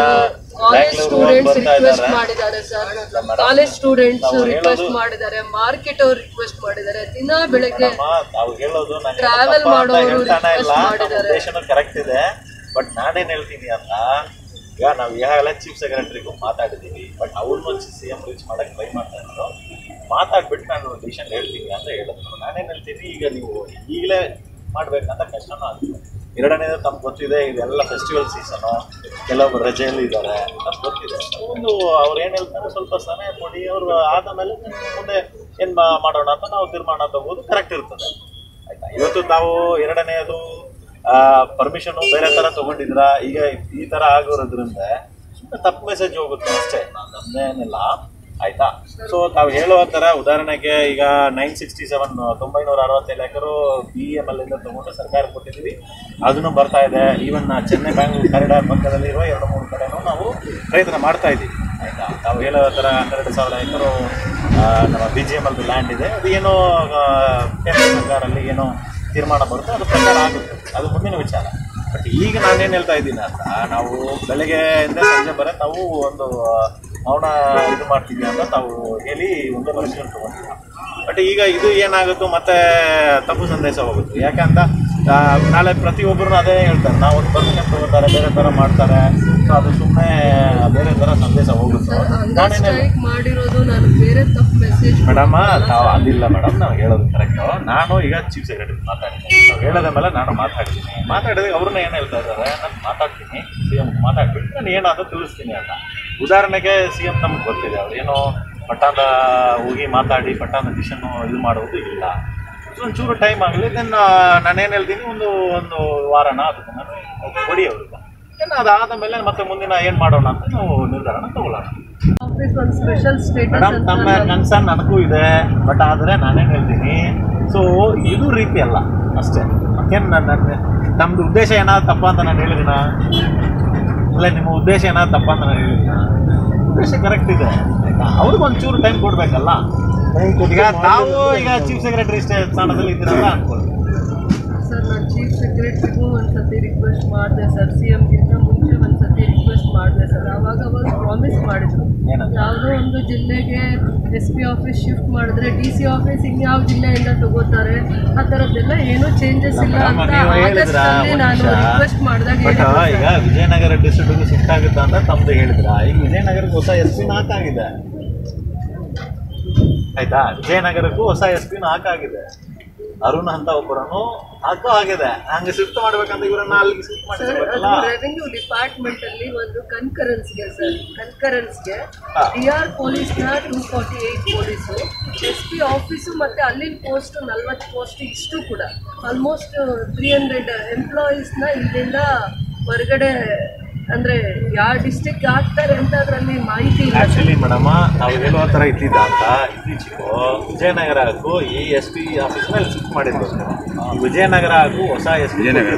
ರಿಕ್ವೆಸ್ಟ್ ಮಾಡಿದ್ದಾರೆ ಸರ್. ಕಾಲೇಜ್ ಸ್ಟೂಡೆಂಟ್ಸ್ ರಿಕ್ವೆಸ್ಟ್ ಮಾಡಿದ್ದಾರೆ, ಮಾರ್ಕೆಟ್ ಅವ್ರು ರಿಕ್ವೆಸ್ಟ್ ಮಾಡಿದ್ದಾರೆ. ದಿನ ಬೆಳಗ್ಗೆ ತಾವು ಹೇಳೋದು ಟ್ರಾವೆಲ್ ಮಾಡೋರು ರಿಕ್ವೆಸ್ಟ್ ಮಾಡಿದ್ದಾರೆ. ಕರೆಕ್ಟ್ ಇದೆ. ಬಟ್ ನಾನೇನು ಹೇಳ್ತೀನಿ ಅಂತ, ಈಗ ನಾವು ಈಗಾಗಲೇ ಚೀಫ್ ಸೆಕ್ರೆಟರಿಗೂ ಮಾತಾಡಿದ್ದೀವಿ. ಬಟ್ ಅವ್ರನ್ನೂ CM ರೀಚ್ ಮಾಡೋಕ್ಕೆ ಟ್ರೈ ಮಾಡ್ತಾ ಇದ್ರು. ಮಾತಾಡ್ಬಿಟ್ಟು ನಾನು ಡಿಸಿಷನ್ ಹೇಳ್ತೀನಿ ಅಂತ ಹೇಳಿದ್ರು. ನಾನೇನು ಹೇಳ್ತೀನಿ, ಈಗ ನೀವು ಈಗಲೇ ಮಾಡಬೇಕಂತ ಕಷ್ಟನೂ ಆಗ್ತದೆ. ಎರಡನೇದು ತಮ್ಗೆ ಗೊತ್ತಿದೆ, ಇದೆಲ್ಲ ಫೆಸ್ಟಿವಲ್ ಸೀಸನು, ಕೆಲವೊಬ್ರು ರಜೆಯಲ್ಲಿ ಇದ್ದಾರೆ, ನಮ್ಗೆ ಗೊತ್ತಿದೆ. ಒಂದು ಅವ್ರು ಏನು ಹೇಳ್ತಾರೆ, ಸ್ವಲ್ಪ ಸಮಯ ಕೊಡಿ, ಅವರು ಆದ ಮೇಲೆ ಮುಂದೆ ಏನು ಮಾಡೋಣ ಅಂತ ನಾವು ತೀರ್ಮಾನ ತಗೋದು ಕರೆಕ್ಟ್ ಇರ್ತದೆ. ಆಯಿತಾ? ಇವತ್ತು ತಾವು ಎರಡನೇದು ಪರ್ಮಿಷನು ಬೇರೆ ಥರ ತೊಗೊಂಡಿದ್ರ, ಈಗ ಈ ಥರ ಆಗಿರೋದ್ರಿಂದ ತಪ್ಪು ಮೆಸೇಜ್ ಹೋಗುತ್ತೆ ಅಷ್ಟೇ, ನಮ್ದೇನಿಲ್ಲ. ಆಯಿತಾ? ಸೊ ತಾವು ಹೇಳುವ ಥರ ಉದಾಹರಣೆಗೆ ಈಗ 967 ಎಕರು BEML ತೊಗೊಂಡು ಸರ್ಕಾರ ಕೊಟ್ಟಿದ್ದೀವಿ. ಅದನ್ನು ಬರ್ತಾ ಇದೆ. ಈವನ್ ಚೆನ್ನೈ ಬ್ಯಾಂಗ್ಳೂರು ಕಾರಿಡಾರ್ ಪಕ್ಕದಲ್ಲಿ ಇರುವ 2-3 ಕಡೆನೂ ನಾವು ಪ್ರಯತ್ನ ಮಾಡ್ತಾ ಇದ್ದೀವಿ. ಆಯಿತಾ? ತಾವು ಹೇಳೋ ಥರ 12,000 ಎಕರು ನಮ್ಮ BGML ಲ್ಯಾಂಡ್ ಇದೆ. ಅದು ಏನೋ ಕೇಂದ್ರ ಸರ್ಕಾರಲ್ಲಿ ಏನೋ ತೀರ್ಮಾನ ಬರುತ್ತೆ, ಅದು ಪ್ರಕಾರ ಆಗುತ್ತೆ. ಅದು ಮುಂದಿನ ವಿಚಾರ. ಬಟ್ ಈಗ ನಾನೇನು ಹೇಳ್ತಾ ಇದ್ದೀನಿ ಅಂತ, ನಾವು ಬೆಳಗ್ಗೆಯಿಂದ ಸಂಜೆ ಬರೋ ತಾವು ಒಂದು ಮೌನ ಇದು ಮಾಡ್ತೀವಿ ಅಂತ ತಾವು ಹೇಳಿ ಒಂದು ಪರಿಶೀಲನೆ ತೊಗೊಂಡಿಲ್ಲ. ಬಟ್ ಈಗ ಇದು ಏನಾಗುತ್ತೋ ಮತ್ತೆ ತಪ್ಪು ಸಂದೇಶ ಹೋಗುತ್ತೆ. ಯಾಕಂತ ನಾಳೆ ಪ್ರತಿಯೊಬ್ಬರು ಅದೇ ಹೇಳ್ತಾರೆ, ನಾವು ಒಂದು ಪರ್ಮಿಷನ್ ತಗೋತಾರೆ, ಬೇರೆ ಥರ ಮಾಡ್ತಾರೆ. ಸೊ ಅದು ಸುಮ್ಮನೆ ಬೇರೆ ಥರ ಸಂದೇಶ ಹೋಗುತ್ತೆ. ಮಾಡಿರೋದು ನಾನು ಬೇರೆ ತಪ್ಪು ಮೆಸೇಜ್ ಮೇಡಮ್, ನಾವು ಅದಿಲ್ಲ ಮೇಡಮ್, ನಾವು ಹೇಳೋದು ಕರೆಕ್ಟು. ನಾನು ಈಗ ಚೀಫ್ ಸೆಕ್ರೆಟರಿ ಮಾತಾಡ್ತೀನಿ, ನಾವು ಹೇಳೋದ ಮೇಲೆ ನಾನು ಮಾತಾಡಿದಾಗ ಅವ್ರನ್ನ ಏನು ಹೇಳ್ತಾ ಇದ್ದಾರೆ, ನಾನು ಮಾತಾಡ್ತೀನಿ, ಸಿ ಎಮ್ ಮಾತಾಡ್ಬಿಟ್ಟು ನಾನು ಏನಾದರೂ ತಿಳಿಸ್ತೀನಿ ಅಂತ. ಉದಾಹರಣೆಗೆ ಸಿ ಎಮ್ ನಮ್ಗೆ ಗೊತ್ತಿದೆ, ಅವ್ರು ಏನೋ ಪಟ್ಟಾದ ಹೋಗಿ ಮಾತಾಡಿ ಪಟ್ಟಾದ ಡಿಸಿಷನ್ನು ಇದು ಮಾಡೋದು ಇಲ್ಲ. ಸೊ ಒಂಚೂರು ಟೈಮ್ ಆಗಲಿ, ದೆನ್ ನಾನೇನು ಹೇಳ್ತೀನಿ, ಒಂದು ವಾರನ ಅದಕ್ಕೆ ನಾನು ಕೊಡಿ ಅವ್ರಿಗೆ. ದೆನ್ ಅದಾದ ಮೇಲೆ ಮತ್ತೆ ಮುಂದಿನ ಏನು ಮಾಡೋಣ ಅಂತ ನಾವು ನಿರ್ಧಾರನ ತಗೊಳ್ಳೋಣ. ಮೇಡಮ್, ನಮ್ಮ ಕನ್ಸರ್ನ್ ನನಗೂ ಇದೆ, ಬಟ್ ಆದರೆ ನಾನೇನು ಹೇಳ್ತೀನಿ, ಸೊ ಇದು ರೀತಿ ಅಲ್ಲ ಅಷ್ಟೇ. ಮತ್ತೇನು ನಮ್ಮದು ಉದ್ದೇಶ ಏನಾದ್ರು ತಪ್ಪ ಅಂತ ನಾನು ಹೇಳಿದಿನ? ಇಲ್ಲ, ನಿಮ್ಮ ಉದ್ದೇಶ ಏನಾದ್ರು ತಪ್ಪ ಅಂತ ನಾನು ಹೇಳಿದಿನ? ಉದ್ದೇಶ ಕರೆಕ್ಟ್ ಇದೆ, ಆಯಿತಾ? ಅವ್ರಿಗೆ ಒಂಚೂರು ಟೈಮ್ ಕೊಡಬೇಕಲ್ಲ. ಈಗ ನಾವು ಈಗ ಚೀಫ್ ಸೆಕ್ರೆಟರಿ ಸ್ಥಾನದಲ್ಲಿ ಇದ್ದೀರಲ್ಲ ಅನ್ಕೊಳ್ಳಿ ಸರ್. ನಾನು ಚೀಫ್ ಸೆಕ್ರೆಟರಿಗೂ ಒಂದ್ಸತಿ ರಿಕ್ವೆಸ್ಟ್ ಮಾಡಿದೆ ಸರ್, ಸಿ ಎಮ್ಗಿಂತ ಮುಂಚೆ ಒಂದ್ಸತಿ ರಿಕ್ವೆಸ್ಟ್ ಮಾಡಿದೆ ಸರ್. ಅವಾಗ ಪ್ರಾಮಿಸ್ ಮಾಡಿದ್ರು, ಯಾವುದೋ ಒಂದು ಜಿಲ್ಲೆಗೆ SP ಆಫೀಸ್ ಶಿಫ್ಟ್ ಮಾಡಿದ್ರೆ DC ಆಫೀಸ್ ಇನ್ಯಾವ ಜಿಲ್ಲೆಯಿಂದ ತಗೋತಾರೆ, ಆ ಥರದ್ದೆಲ್ಲ ಏನೂ ಚೇಂಜಸ್ ಇಲ್ಲ ಅಂತ ಆಗಸ್ಟಲ್ಲಿ ನಾನು ರಿಕ್ವೆಸ್ಟ್ ಮಾಡಿದಾಗ. ಈಗ ವಿಜಯನಗರ ಡಿಸ್ಟ್ರಿಕ್ಟ್ಗೆ ಶಿಫ್ಟ್ ಆಗುತ್ತಾ ಅಂತ ತಮ್ಮದು ಹೇಳಿದ್ರ. ಈಗ ವಿಜಯನಗರಕ್ಕೆ ಹೊಸ SP ಹಾಕಾಗಿದೆ, ಆಯ್ತಾ? ವಿಜಯನಗರಕ್ಕೂ ಹೊಸ SP ಹಾಕಾಗಿದೆ. ಅರುಣ್ ಅಂತ ಒಬ್ಬರನ್ನು ಹಾಕೋ ಆಗಿದೆ. ಹಂಗೆ ಶಿಫ್ಟ್ ಮಾಡ್ಬೇಕಂತ ಇವರನ್ನ ಅಲ್ಲಿಗೆ ಶಿಫ್ಟ್ ಮಾಡಿರ್ಬೇಕಲ್ಲ. ರೆವೆನ್ಯೂ ಡಿಪಾರ್ಟ್ಮೆಂಟ್ ಅಲ್ಲಿ ಒಂದು ಕನ್ಕರೆನ್ಸ್ಗೆ DR ಪೊಲೀಸ್ನ 248 ಪೊಲೀಸು, SP ಆಫೀಸು ಮತ್ತು ಅಲ್ಲಿನ ಪೋಸ್ಟ್ 40 ಪೋಸ್ಟ್, ಇಷ್ಟು ಕೂಡ ಆಲ್ಮೋಸ್ಟ್ 300 ಎಂಪ್ಲಾಯೀಸ್ನ ಇಲ್ಲಿಂದ ಹೊರಗಡೆ, ಅಂದರೆ ಯಾವ ಡಿಸ್ಟ್ರಿಕ್ಟ್ ಆಗ್ತಾರೆ ಅಂತ ಅದರಲ್ಲಿ ಮಾಹಿತಿ ಇಲ್ಲ. ಆ್ಯಕ್ಚುಲಿ ಮೇಡಮ್, ನಾವು ಹೇಳುವ ಥರ ಇದ್ದಿದ್ದ ಅಂತ ಇತ್ತೀಚೆಗೂ ವಿಜಯನಗರಕ್ಕೂ ಈ SP ಆಫೀಸ್ನಲ್ಲಿ ಶಿಫ್ಟ್ ಮಾಡಿದ್ರು. ವಿಜಯನಗರ ಹಾಗೂ ಹೊಸ SP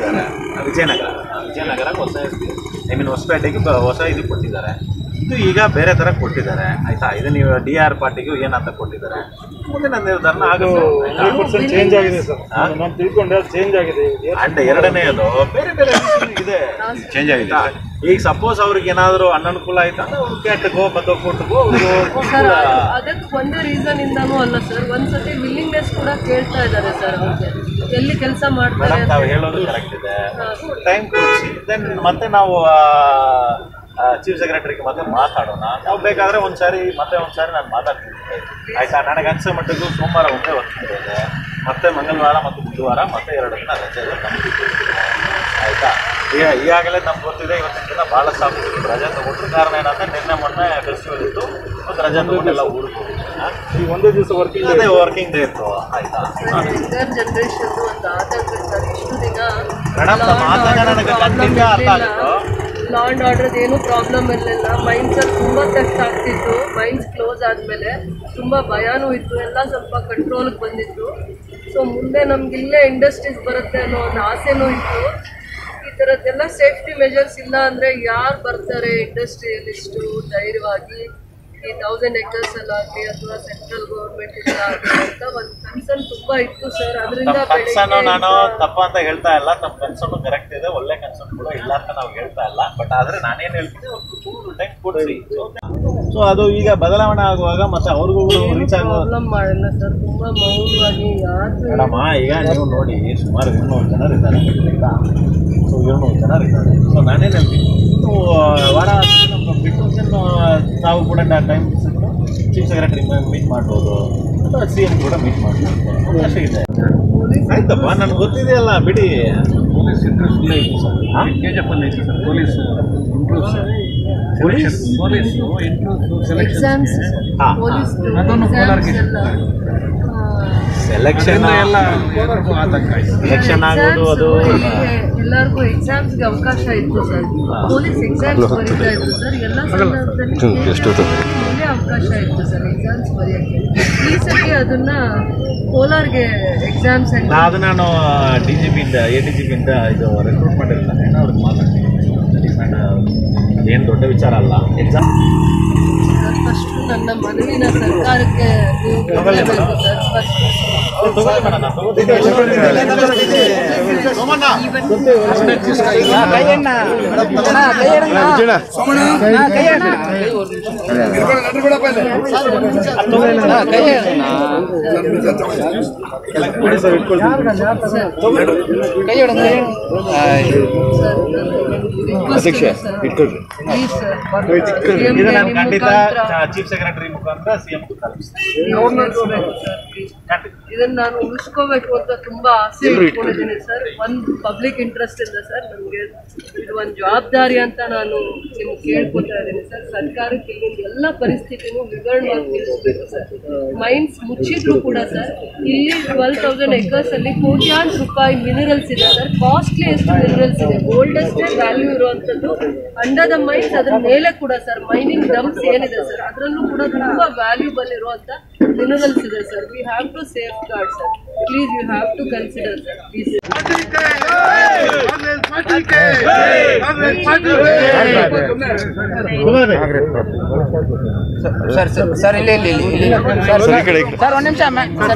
ವಿಜಯನಗರಕ್ಕೆ ಹೊಸ SP, ಹೊಸಪೇಟೆಗೆ ಹೊಸ ಇದು ಕೊಟ್ಟಿದ್ದಾರೆ. ಇದು ಈಗ ಬೇರೆ ಥರ ಕೊಟ್ಟಿದ್ದಾರೆ, ಆಯಿತಾ? ಇದು ನೀವು DR ಪಾರ್ಟಿಗೂ ಏನಂತ ಕೊಟ್ಟಿದ್ದಾರೆ, ಮುಂದಿನ ನಿರ್ಧಾರ ಆಗುತ್ತೆ. ಚೇಂಜ್ ಆಗಿದೆ ಸರ್, ನಾನು ತಿಳ್ಕೊಂಡೆ ಚೇಂಜ್ ಆಗಿದೆ. ಅಂಡ್ ಎರಡನೇದು ಬೇರೆ ಬೇರೆ ಇದೆ, ಚೇಂಜ್ ಆಗಿದೆ. ಈಗ ಸಪೋಸ್ ಅವ್ರಿಗೆ ಏನಾದರೂ ಅನನುಕೂಲ ಆಯ್ತು ಅಂದ್ರೆ ಅವ್ರು ಕೆಟ್ಟಗೋ ಮತ್ತು ಕೊಟ್ಟಗೋ ಅದಕ್ಕೆ ಒಂದೇ ರೀಸನ್ ಇಂದಾನೂ ಅಲ್ಲ ಸರ್. ಒಂದ್ಸತಿ ವಿಲ್ಲಿಂಗ್ನೆಸ್ ಕೂಡ ಕೇಳ್ತಾ ಇದ್ದಾರೆ ಸರ್, ಅವ್ರಿಗೆ ಎಲ್ಲಿ ಕೆಲಸ ಮಾಡ್ತಾರೆ. ನಾವು ಹೇಳೋದು ಕರೆಕ್ಟ್ ಇದೆ, ಟೈಮ್ ಕೊಡಿಸಿ ದೆನ್ ಮತ್ತೆ ನಾವು ಚೀಫ್ ಸೆಕ್ರೆಟರಿಗೆ ಮತ್ತೆ ಮಾತಾಡೋಣ. ನಾವು ಬೇಕಾದರೆ ಒಂದ್ಸಾರಿ ನಾನು ಮಾತಾಡ್ತೀನಿ, ಆಯಿತಾ? ನನಗೆ ಅನ್ಸೋ ಮಟ್ಟಿಗೂ ಸೋಮವಾರ ಒಂದೇ ವರ್ಕಿಂಗ್ ಇದೆ, ಮತ್ತೆ ಮಂಗಳವಾರ ಮತ್ತು ಬುಧವಾರ ಮತ್ತೆ 2 ದಿನ ರಜೆ ಇದೆ ನಮಗೆ, ಆಯಿತಾ? ಈಗಾಗಲೇ ನಮ್ಗೆ ಗೊತ್ತಿದೆ, ಇವತ್ತಿನ ದಿನ ಭಾಳ ಸಾಕು ರಜೆ ತಗೊಂಡ್ರು. ಕಾರಣ ಏನಂದರೆ ನಿನ್ನೆ ಮೊನ್ನೆ ಫೆಸ್ಟಿವಲ್ ಇತ್ತು, ಮತ್ತು ರಜೆ ತಗೊಂಡೆಲ್ಲ ಊರಿಗೆ ಹೋಗಿದ್ದೀನಿ. ಈಗ ಒಂದೇ ದಿವಸ ವರ್ಕಿಂಗ್ ಡೇ ಇತ್ತು, ಆಯಿತಾ? ಜನರೇಷನ್ ಒಂದು ಆತಂಕ ಸರ್. ಇಷ್ಟು ದಿನ ಮೇಡಮ್, ನಮ್ಮ ಆತಂಕ ನನಗೆ ಖಂಡಿತ ಅರ್ಥ ಆಗಿತ್ತು. ಲಾ ಆ್ಯಂಡ್ ಆರ್ಡ್ರದ್ದು ಏನೂ ಪ್ರಾಬ್ಲಮ್ ಇರಲಿಲ್ಲ. ಮೈಂಡ್ಸಲ್ಲಿ ತುಂಬ ಟೆಸ್ಟ್ ಆಗ್ತಿತ್ತು. ಮೈಂಡ್ಸ್ ಕ್ಲೋಸ್ ಆದಮೇಲೆ ತುಂಬ ಭಯನೂ ಇತ್ತು, ಎಲ್ಲ ಸ್ವಲ್ಪ ಕಂಟ್ರೋಲಿಗೆ ಬಂದಿತ್ತು. ಸೊ ಮುಂದೆ ನಮಗಿಲ್ಲೇ ಇಂಡಸ್ಟ್ರೀಸ್ ಬರುತ್ತೆ ಅನ್ನೋ ಒಂದು ಆಸೆನೂ ಇತ್ತು. ಈ ಥರದ್ದೆಲ್ಲ ಸೇಫ್ಟಿ ಮೆಜರ್ಸ್ ಇಲ್ಲ ಅಂದರೆ ಯಾರು ಬರ್ತಾರೆ ಇಂಡಸ್ಟ್ರಿಯಲಿಸ್ಟು ಧೈರ್ಯವಾಗಿ ಈ 1000 acres ಅಲ್ಲಾಗಲಿ ಅಥವಾ ಸೆಂಟ್ರಲ್ ಗೌರ್ಮೆಂಟ್ ಆಗಲಿ ಅಂತ ಒಂದು ಕನ್ಸರ್ನ್ ತುಂಬ ಇತ್ತು ಸರ್. ಅದರಿಂದ ಕನ್ಸರ್ನ್ ನಾನು ತಪ್ಪ ಅಂತ ಹೇಳ್ತಾ ಇಲ್ಲ, ನಮ್ಮ ಕನ್ಸರ್ನು ಕರೆಕ್ಟ್ ಇದೆ, ಒಳ್ಳೆ ಕನ್ಸರ್ನ್ ಕೂಡ ಇಲ್ಲ ಅಂತ ನಾವು ಹೇಳ್ತಾ ಇಲ್ಲ. ಬಟ್ ಆದರೆ ನಾನೇನು ಹೇಳ್ತೀನಿ, ಒಂದು ಟೈಮ್ ಕೊಡ್ರಿ. ಸೊ ಅದು ಈಗ ಬದಲಾವಣೆ ಆಗುವಾಗ ಮತ್ತೆ ಅವ್ರಿಗೂ ರೀಚ್ ಆಗೋ ಪ್ರಾಬ್ಲಮ್ ಮಾಡಿಲ್ಲ ಸರ್. ತುಂಬ ಮೌನವಾಗಿ ಯಾರು ಮೇಡಮ್, ಈಗ ನೀವು ನೋಡಿ ಸುಮಾರು 200 ಜನರು ಇದ್ದಾರೆ, ಸೊ 200 ಜನರು ಇದ್ದಾರೆ. ಸೊ ನಾನೇನು ಹೇಳ್ತೀನಿ, ವಾರ ಬಿಟ್ಟು ನಾವು ಕೂಡ ಟೈಮ್ ಚೀಫ್ ಸೆಕ್ರೆಟರಿ ಮೀಟ್ ಮಾಡ್ಬೋದು, ಅಥವಾ CM ಕೂಡ ಮೀಟ್ ಮಾಡ್ಬೋದು, ಅವಕಾಶ ಇದೆ. ಆಯ್ತಪ್ಪ, ನನಗೆ ಗೊತ್ತಿದೆಯಲ್ಲ, ಬಿಡಿ. ಪೊಲೀಸ್ ಇಂಟ್ರೆಸ್ಟ್ ಇತ್ತು ಸರ್, KGF ಅಲ್ಲಿ ಇತ್ತು ಸರ್. ಪೊಲೀಸ್ ಎಕ್ಸಾಮ್ಸ್ ಸೆಲೆಕ್ಷನ್ ಎಲ್ಲ ಎಲೆಕ್ಷನ್ ಆಗೋದು ಅದು ಎಲ್ಲರಿಗೂ ಎಕ್ಸಾಮ್ಸ್ಗೆ ಅವಕಾಶ ಇತ್ತು ಸರ್. ಪೊಲೀಸ್ ಎಕ್ಸಾಮ್ಸ್ ಬರೀತಾ ಇದ್ರು ಸರ್. ಎಲ್ಲ ಸಂದರ್ಭದಲ್ಲಿ ಒಳ್ಳೆ ಅವಕಾಶ ಇತ್ತು ಸರ್ ಎಕ್ಸಾಮ್ಸ್ ಬರೆಯೋಕ್ಕೆ. ಈ ಸತಿ ಅದನ್ನ ಕೋಲಾರ್ಗೆ ಎಕ್ಸಾಮ್ಸ್ ಅದು ನಾನು DGPಯಿಂದ ADGPಯಿಂದ ಇದು ರೆಕ್ರೂಟ್ಮೆಂಟ್ ಇರ್ತಾನೆ, ಅವ್ರಿಗೆ ಮಾತಾಡ್ತೀನಿ. ಅದೇನು ದೊಡ್ಡ ವಿಚಾರ ಅಲ್ಲ. ಎಕ್ಸಾಮ್ ಫಸ್ಟು ನನ್ನ ಮನವಿನ ಸರ್ಕಾರಕ್ಕೆ ನೀವು ಕೊಡಲೇಬೇಕು ಸರ್. ಚೀಫ್ ಸೆಕ್ರೆಟರಿ ಮುಖಾಂತರ ಸಿಎಂ ಇದನ್ನ ನಾನು ಉಳಿಸ್ಕೋಬೇಕು ಅಂತ ತುಂಬಾ ಆಸೆ ಇಟ್ಕೊಂಡಿದ್ದೀನಿ ಸರ್. ಒಂದು ಪಬ್ಲಿಕ್ ಇಂಟ್ರೆಸ್ಟ್ ಇಂದ ಸರ್ ನಮಗೆ ಇದು ಒಂದು ಜವಾಬ್ದಾರಿ ಅಂತ ನಾನು ನಿಮ್ಗೆ ಕೇಳ್ಕೊತಾ ಇದ್ದೀನಿ ಸರ್. ಸರ್ಕಾರಕ್ಕೆ ಇಲ್ಲಿಂದ ಎಲ್ಲ ಪರಿಸ್ಥಿತಿನೂ ವಿವರಣವಾಗಿ ತಿಳಿಸ್ಬೇಕು ಸರ್. ಮೈನ್ಸ್ ಮುಚ್ಚಿದ್ರು ಕೂಡ ಸರ್ ಇಲ್ಲಿ 12,000 acres ಅಲ್ಲಿ ಕೋಟ್ಯಾಂತರ ರೂಪಾಯಿ ಮಿನರಲ್ಸ್ ಇದೆ ಸರ್. ಕಾಸ್ಟ್ಲಿಯೆಸ್ಟ್ ಮಿನರಲ್ಸ್ ಇದೆ, ಗೋಲ್ಡಷ್ಟೇ ವ್ಯಾಲ್ಯೂ ಇರುವಂಥದ್ದು ಅಂಡರ್ ದ ಮೈನ್ಸ್. ಅದ್ರ ಮೇಲೆ ಕೂಡ ಸರ್ ಮೈನಿಂಗ್ ಡಂಪ್ಸ್ ಏನಿದೆ ಸರ್ ಅದರಲ್ಲೂ ಕೂಡ ತುಂಬಾ ವ್ಯಾಲ್ಯೂಬಲ್ ಇರುವಂತ ಮಿನರಲ್ಸ್ ಇದೆ sir. We have to safeguard sir. Please you have to consider sir please. Sir ಇಲ್ಲಿ ಸರ್ ಒಂದು ನಿಮಿಷ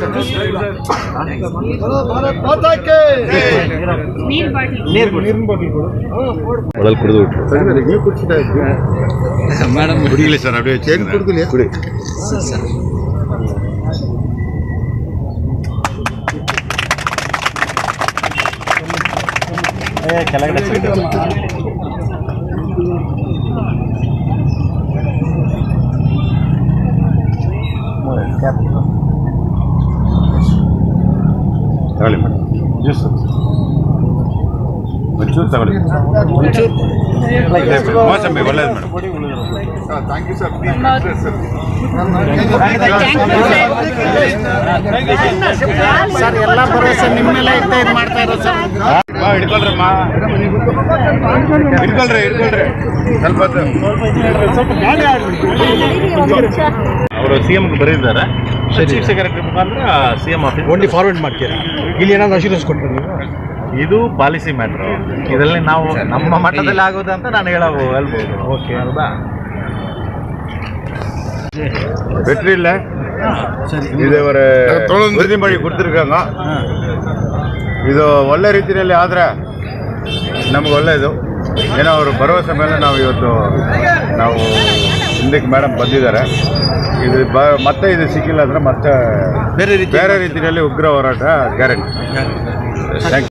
ಒಳಗೆ ಕುಡಿದು ಮೇಡಮ್ ಕುಡಿಯಲಿ ಸರ್ ಅಡುಗೆ ಕುಡಿ ಕೆಳಗಡೆ ತಗೊಳ್ಳಿ ಮೇಡಮ್ ಜ್ಯೂಸ್ ಒಂಚೂರು ತಗೊಳ್ಳಿ ಮೋಸಂಬಿ ಒಳ್ಳೇದು madam. Thank you sir. Sir ಎಲ್ಲ ಭರವಸೆ ನಿಮ್ಮ ಮೇಲೆ ಇಟ್ಟೆ ಇದು ಮಾಡ್ತಾ ಇರೋದು ಸರ್. ಹಿಡ್ಕೊಳ್ರಮ್ಮ ಹಿಡ್ಕೊಳ್ರಿ ಸ್ವಲ್ಪ ಅವರು ಸಿಎಂಗೆ ಬರೆದಿದ್ದಾರೆ. ಚೀಫ್ ಸೆಕ್ರೆಟರಿ ಮುಖಾಂತರ ಸಿಎಂ ಆಫೀಸ್ ಓನ್ಲಿ ಫಾರ್ವರ್ಡ್ ಮಾಡ್ತೀರಾ? ಇಲ್ಲಿ ಏನಾದ್ರು ಅಶ್ಯೂರೆನ್ಸ್ ಕೊಟ್ಟರೆ ನೀವು? ಇದು ಪಾಲಿಸಿ ಮ್ಯಾಟ್ರು. ಇದರಲ್ಲಿ ನಾವು ನಮ್ಮ ಮಟ್ಟದಲ್ಲಿ ಆಗೋದು ಅಂತ ನಾನು ಹೇಳ್ಬೋದು. ಓಕೆ ಅಲ್ವಾ? வெற்றி இல்லை ಇದು ಅವರ ವರದಿ ಮಾಡಿ ಕೊಡ್ತಿರ್ಕಾಂಗ. ಇದು ಒಳ್ಳೆ ರೀತಿಯಲ್ಲಿ ಆದರೆ ನಮ್ಗೆ ಒಳ್ಳೆಯದು. ಏನೋ ಅವರು ಭರವಸೆ ಮೇಲೆ ನಾವು ಇವತ್ತು ಹಿಂದಕ್ಕೆ ಮೇಡಮ್ ಬಂದಿದ್ದಾರೆ. ಇದು ಮತ್ತೆ ಇದು ಸಿಕ್ಕಿಲ್ಲ ಅಂದರೆ ಮತ್ತೆ ಬೇರೆ ರೀತಿಯಲ್ಲಿ ಉಗ್ರ ಹೋರಾಟ ಗ್ಯಾರಂಟಿ. Thank you.